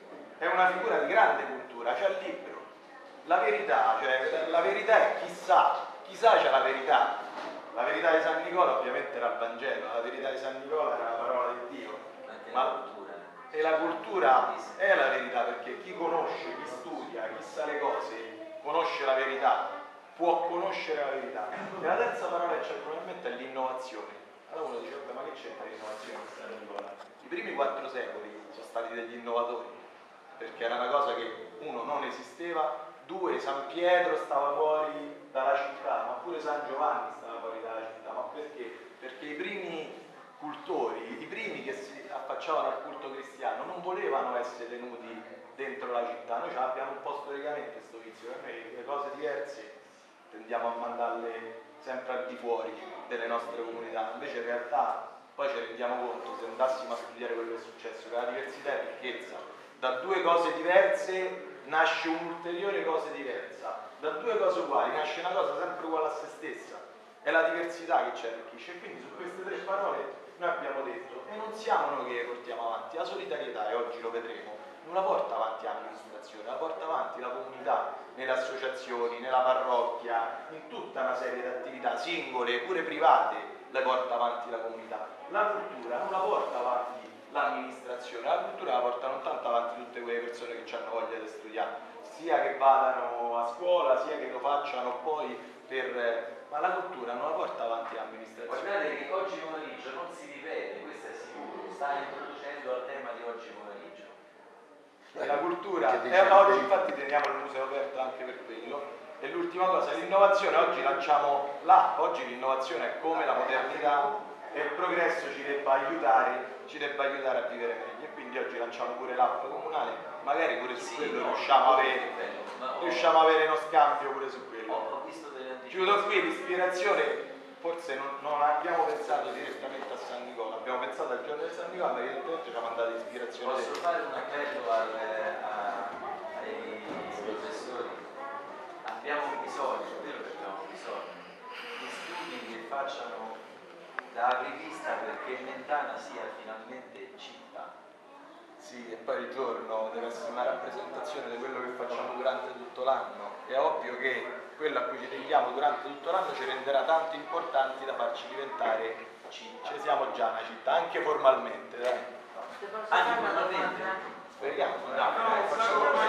È una figura di grande cultura, c'è il libro. La verità, cioè la verità è chi sa, chi sa c'è la verità. La verità di San Nicola ovviamente era il Vangelo, la verità di San Nicola era la parola di Dio. Ma la cultura. E la cultura è la verità, perché chi conosce, chi studia, chi sa le cose, conosce la verità, può conoscere la verità. E la terza parola che c'è probabilmente è l'innovazione. Allora uno dice, ma che c'entra l'innovazione con San Nicola? I primi quattro secoli sono stati degli innovatori, perché era una cosa che uno non esisteva, due San Pietro stava fuori dalla città, ma pure San Giovanni stava fuori dalla città. Ma perché? Perché i primi cultori, i primi che si affacciavano al culto cristiano non volevano essere tenuti dentro la città. Noi abbiamo un po' storicamente questo vizio, per noi le cose diverse tendiamo a mandarle sempre al di fuori delle nostre comunità, invece in realtà poi ci rendiamo conto, se andassimo a studiare quello che è successo, che la diversità è ricchezza. Da due cose diverse nasce un'ulteriore cosa diversa, da due cose uguali nasce una cosa sempre uguale a se stessa. È la diversità che ci arricchisce, e quindi su queste tre parole noi abbiamo detto, e non siamo noi che le portiamo avanti, la solidarietà, e oggi lo vedremo, non la porta avanti l'amministrazione, la porta avanti la comunità, nelle associazioni, nella parrocchia, in tutta una serie di attività singole, pure private, le porta avanti la comunità. La cultura non la porta avanti l'amministrazione, la cultura la porta non tanto avanti tutte quelle persone che hanno voglia di studiare, sia che vadano a scuola, sia che lo facciano poi per... ma la cultura non la porta avanti l'amministrazione. Guardate che oggi pomeriggio non si ripete, questo è sicuro, sta introducendo al tema di oggi pomeriggio. La cultura, e oggi infatti teniamo il museo aperto anche per quello. E l'ultima cosa, l'innovazione, oggi lanciamo l'app, oggi l'innovazione è come la modernità e il progresso ci debba aiutare, ci debba aiutare a vivere meglio, e quindi oggi lanciamo pure l'app comunale, magari pure su sì, quello no, riusciamo, a avere, ho, riusciamo a avere uno scambio pure su quello. Ho, ho visto delle Chiudo qui, l'ispirazione, forse non, non abbiamo pensato direttamente a San Nicola, abbiamo pensato al giorno di San Nicola, ma evidentemente ci ha mandato ispirazione. Posso fare un appello al, a, ai professori? Abbiamo bisogno, vero che abbiamo bisogno, di studi che facciano da apripista perché Mentana sia finalmente città. Sì, e poi il giorno deve essere una rappresentazione di quello che facciamo durante tutto l'anno. È ovvio che quello a cui ci dedichiamo durante tutto l'anno ci renderà tanto importanti da farci diventare città. Ci siamo già una città, anche formalmente, dai. Anche formalmente. Speriamo. No, no, facciamo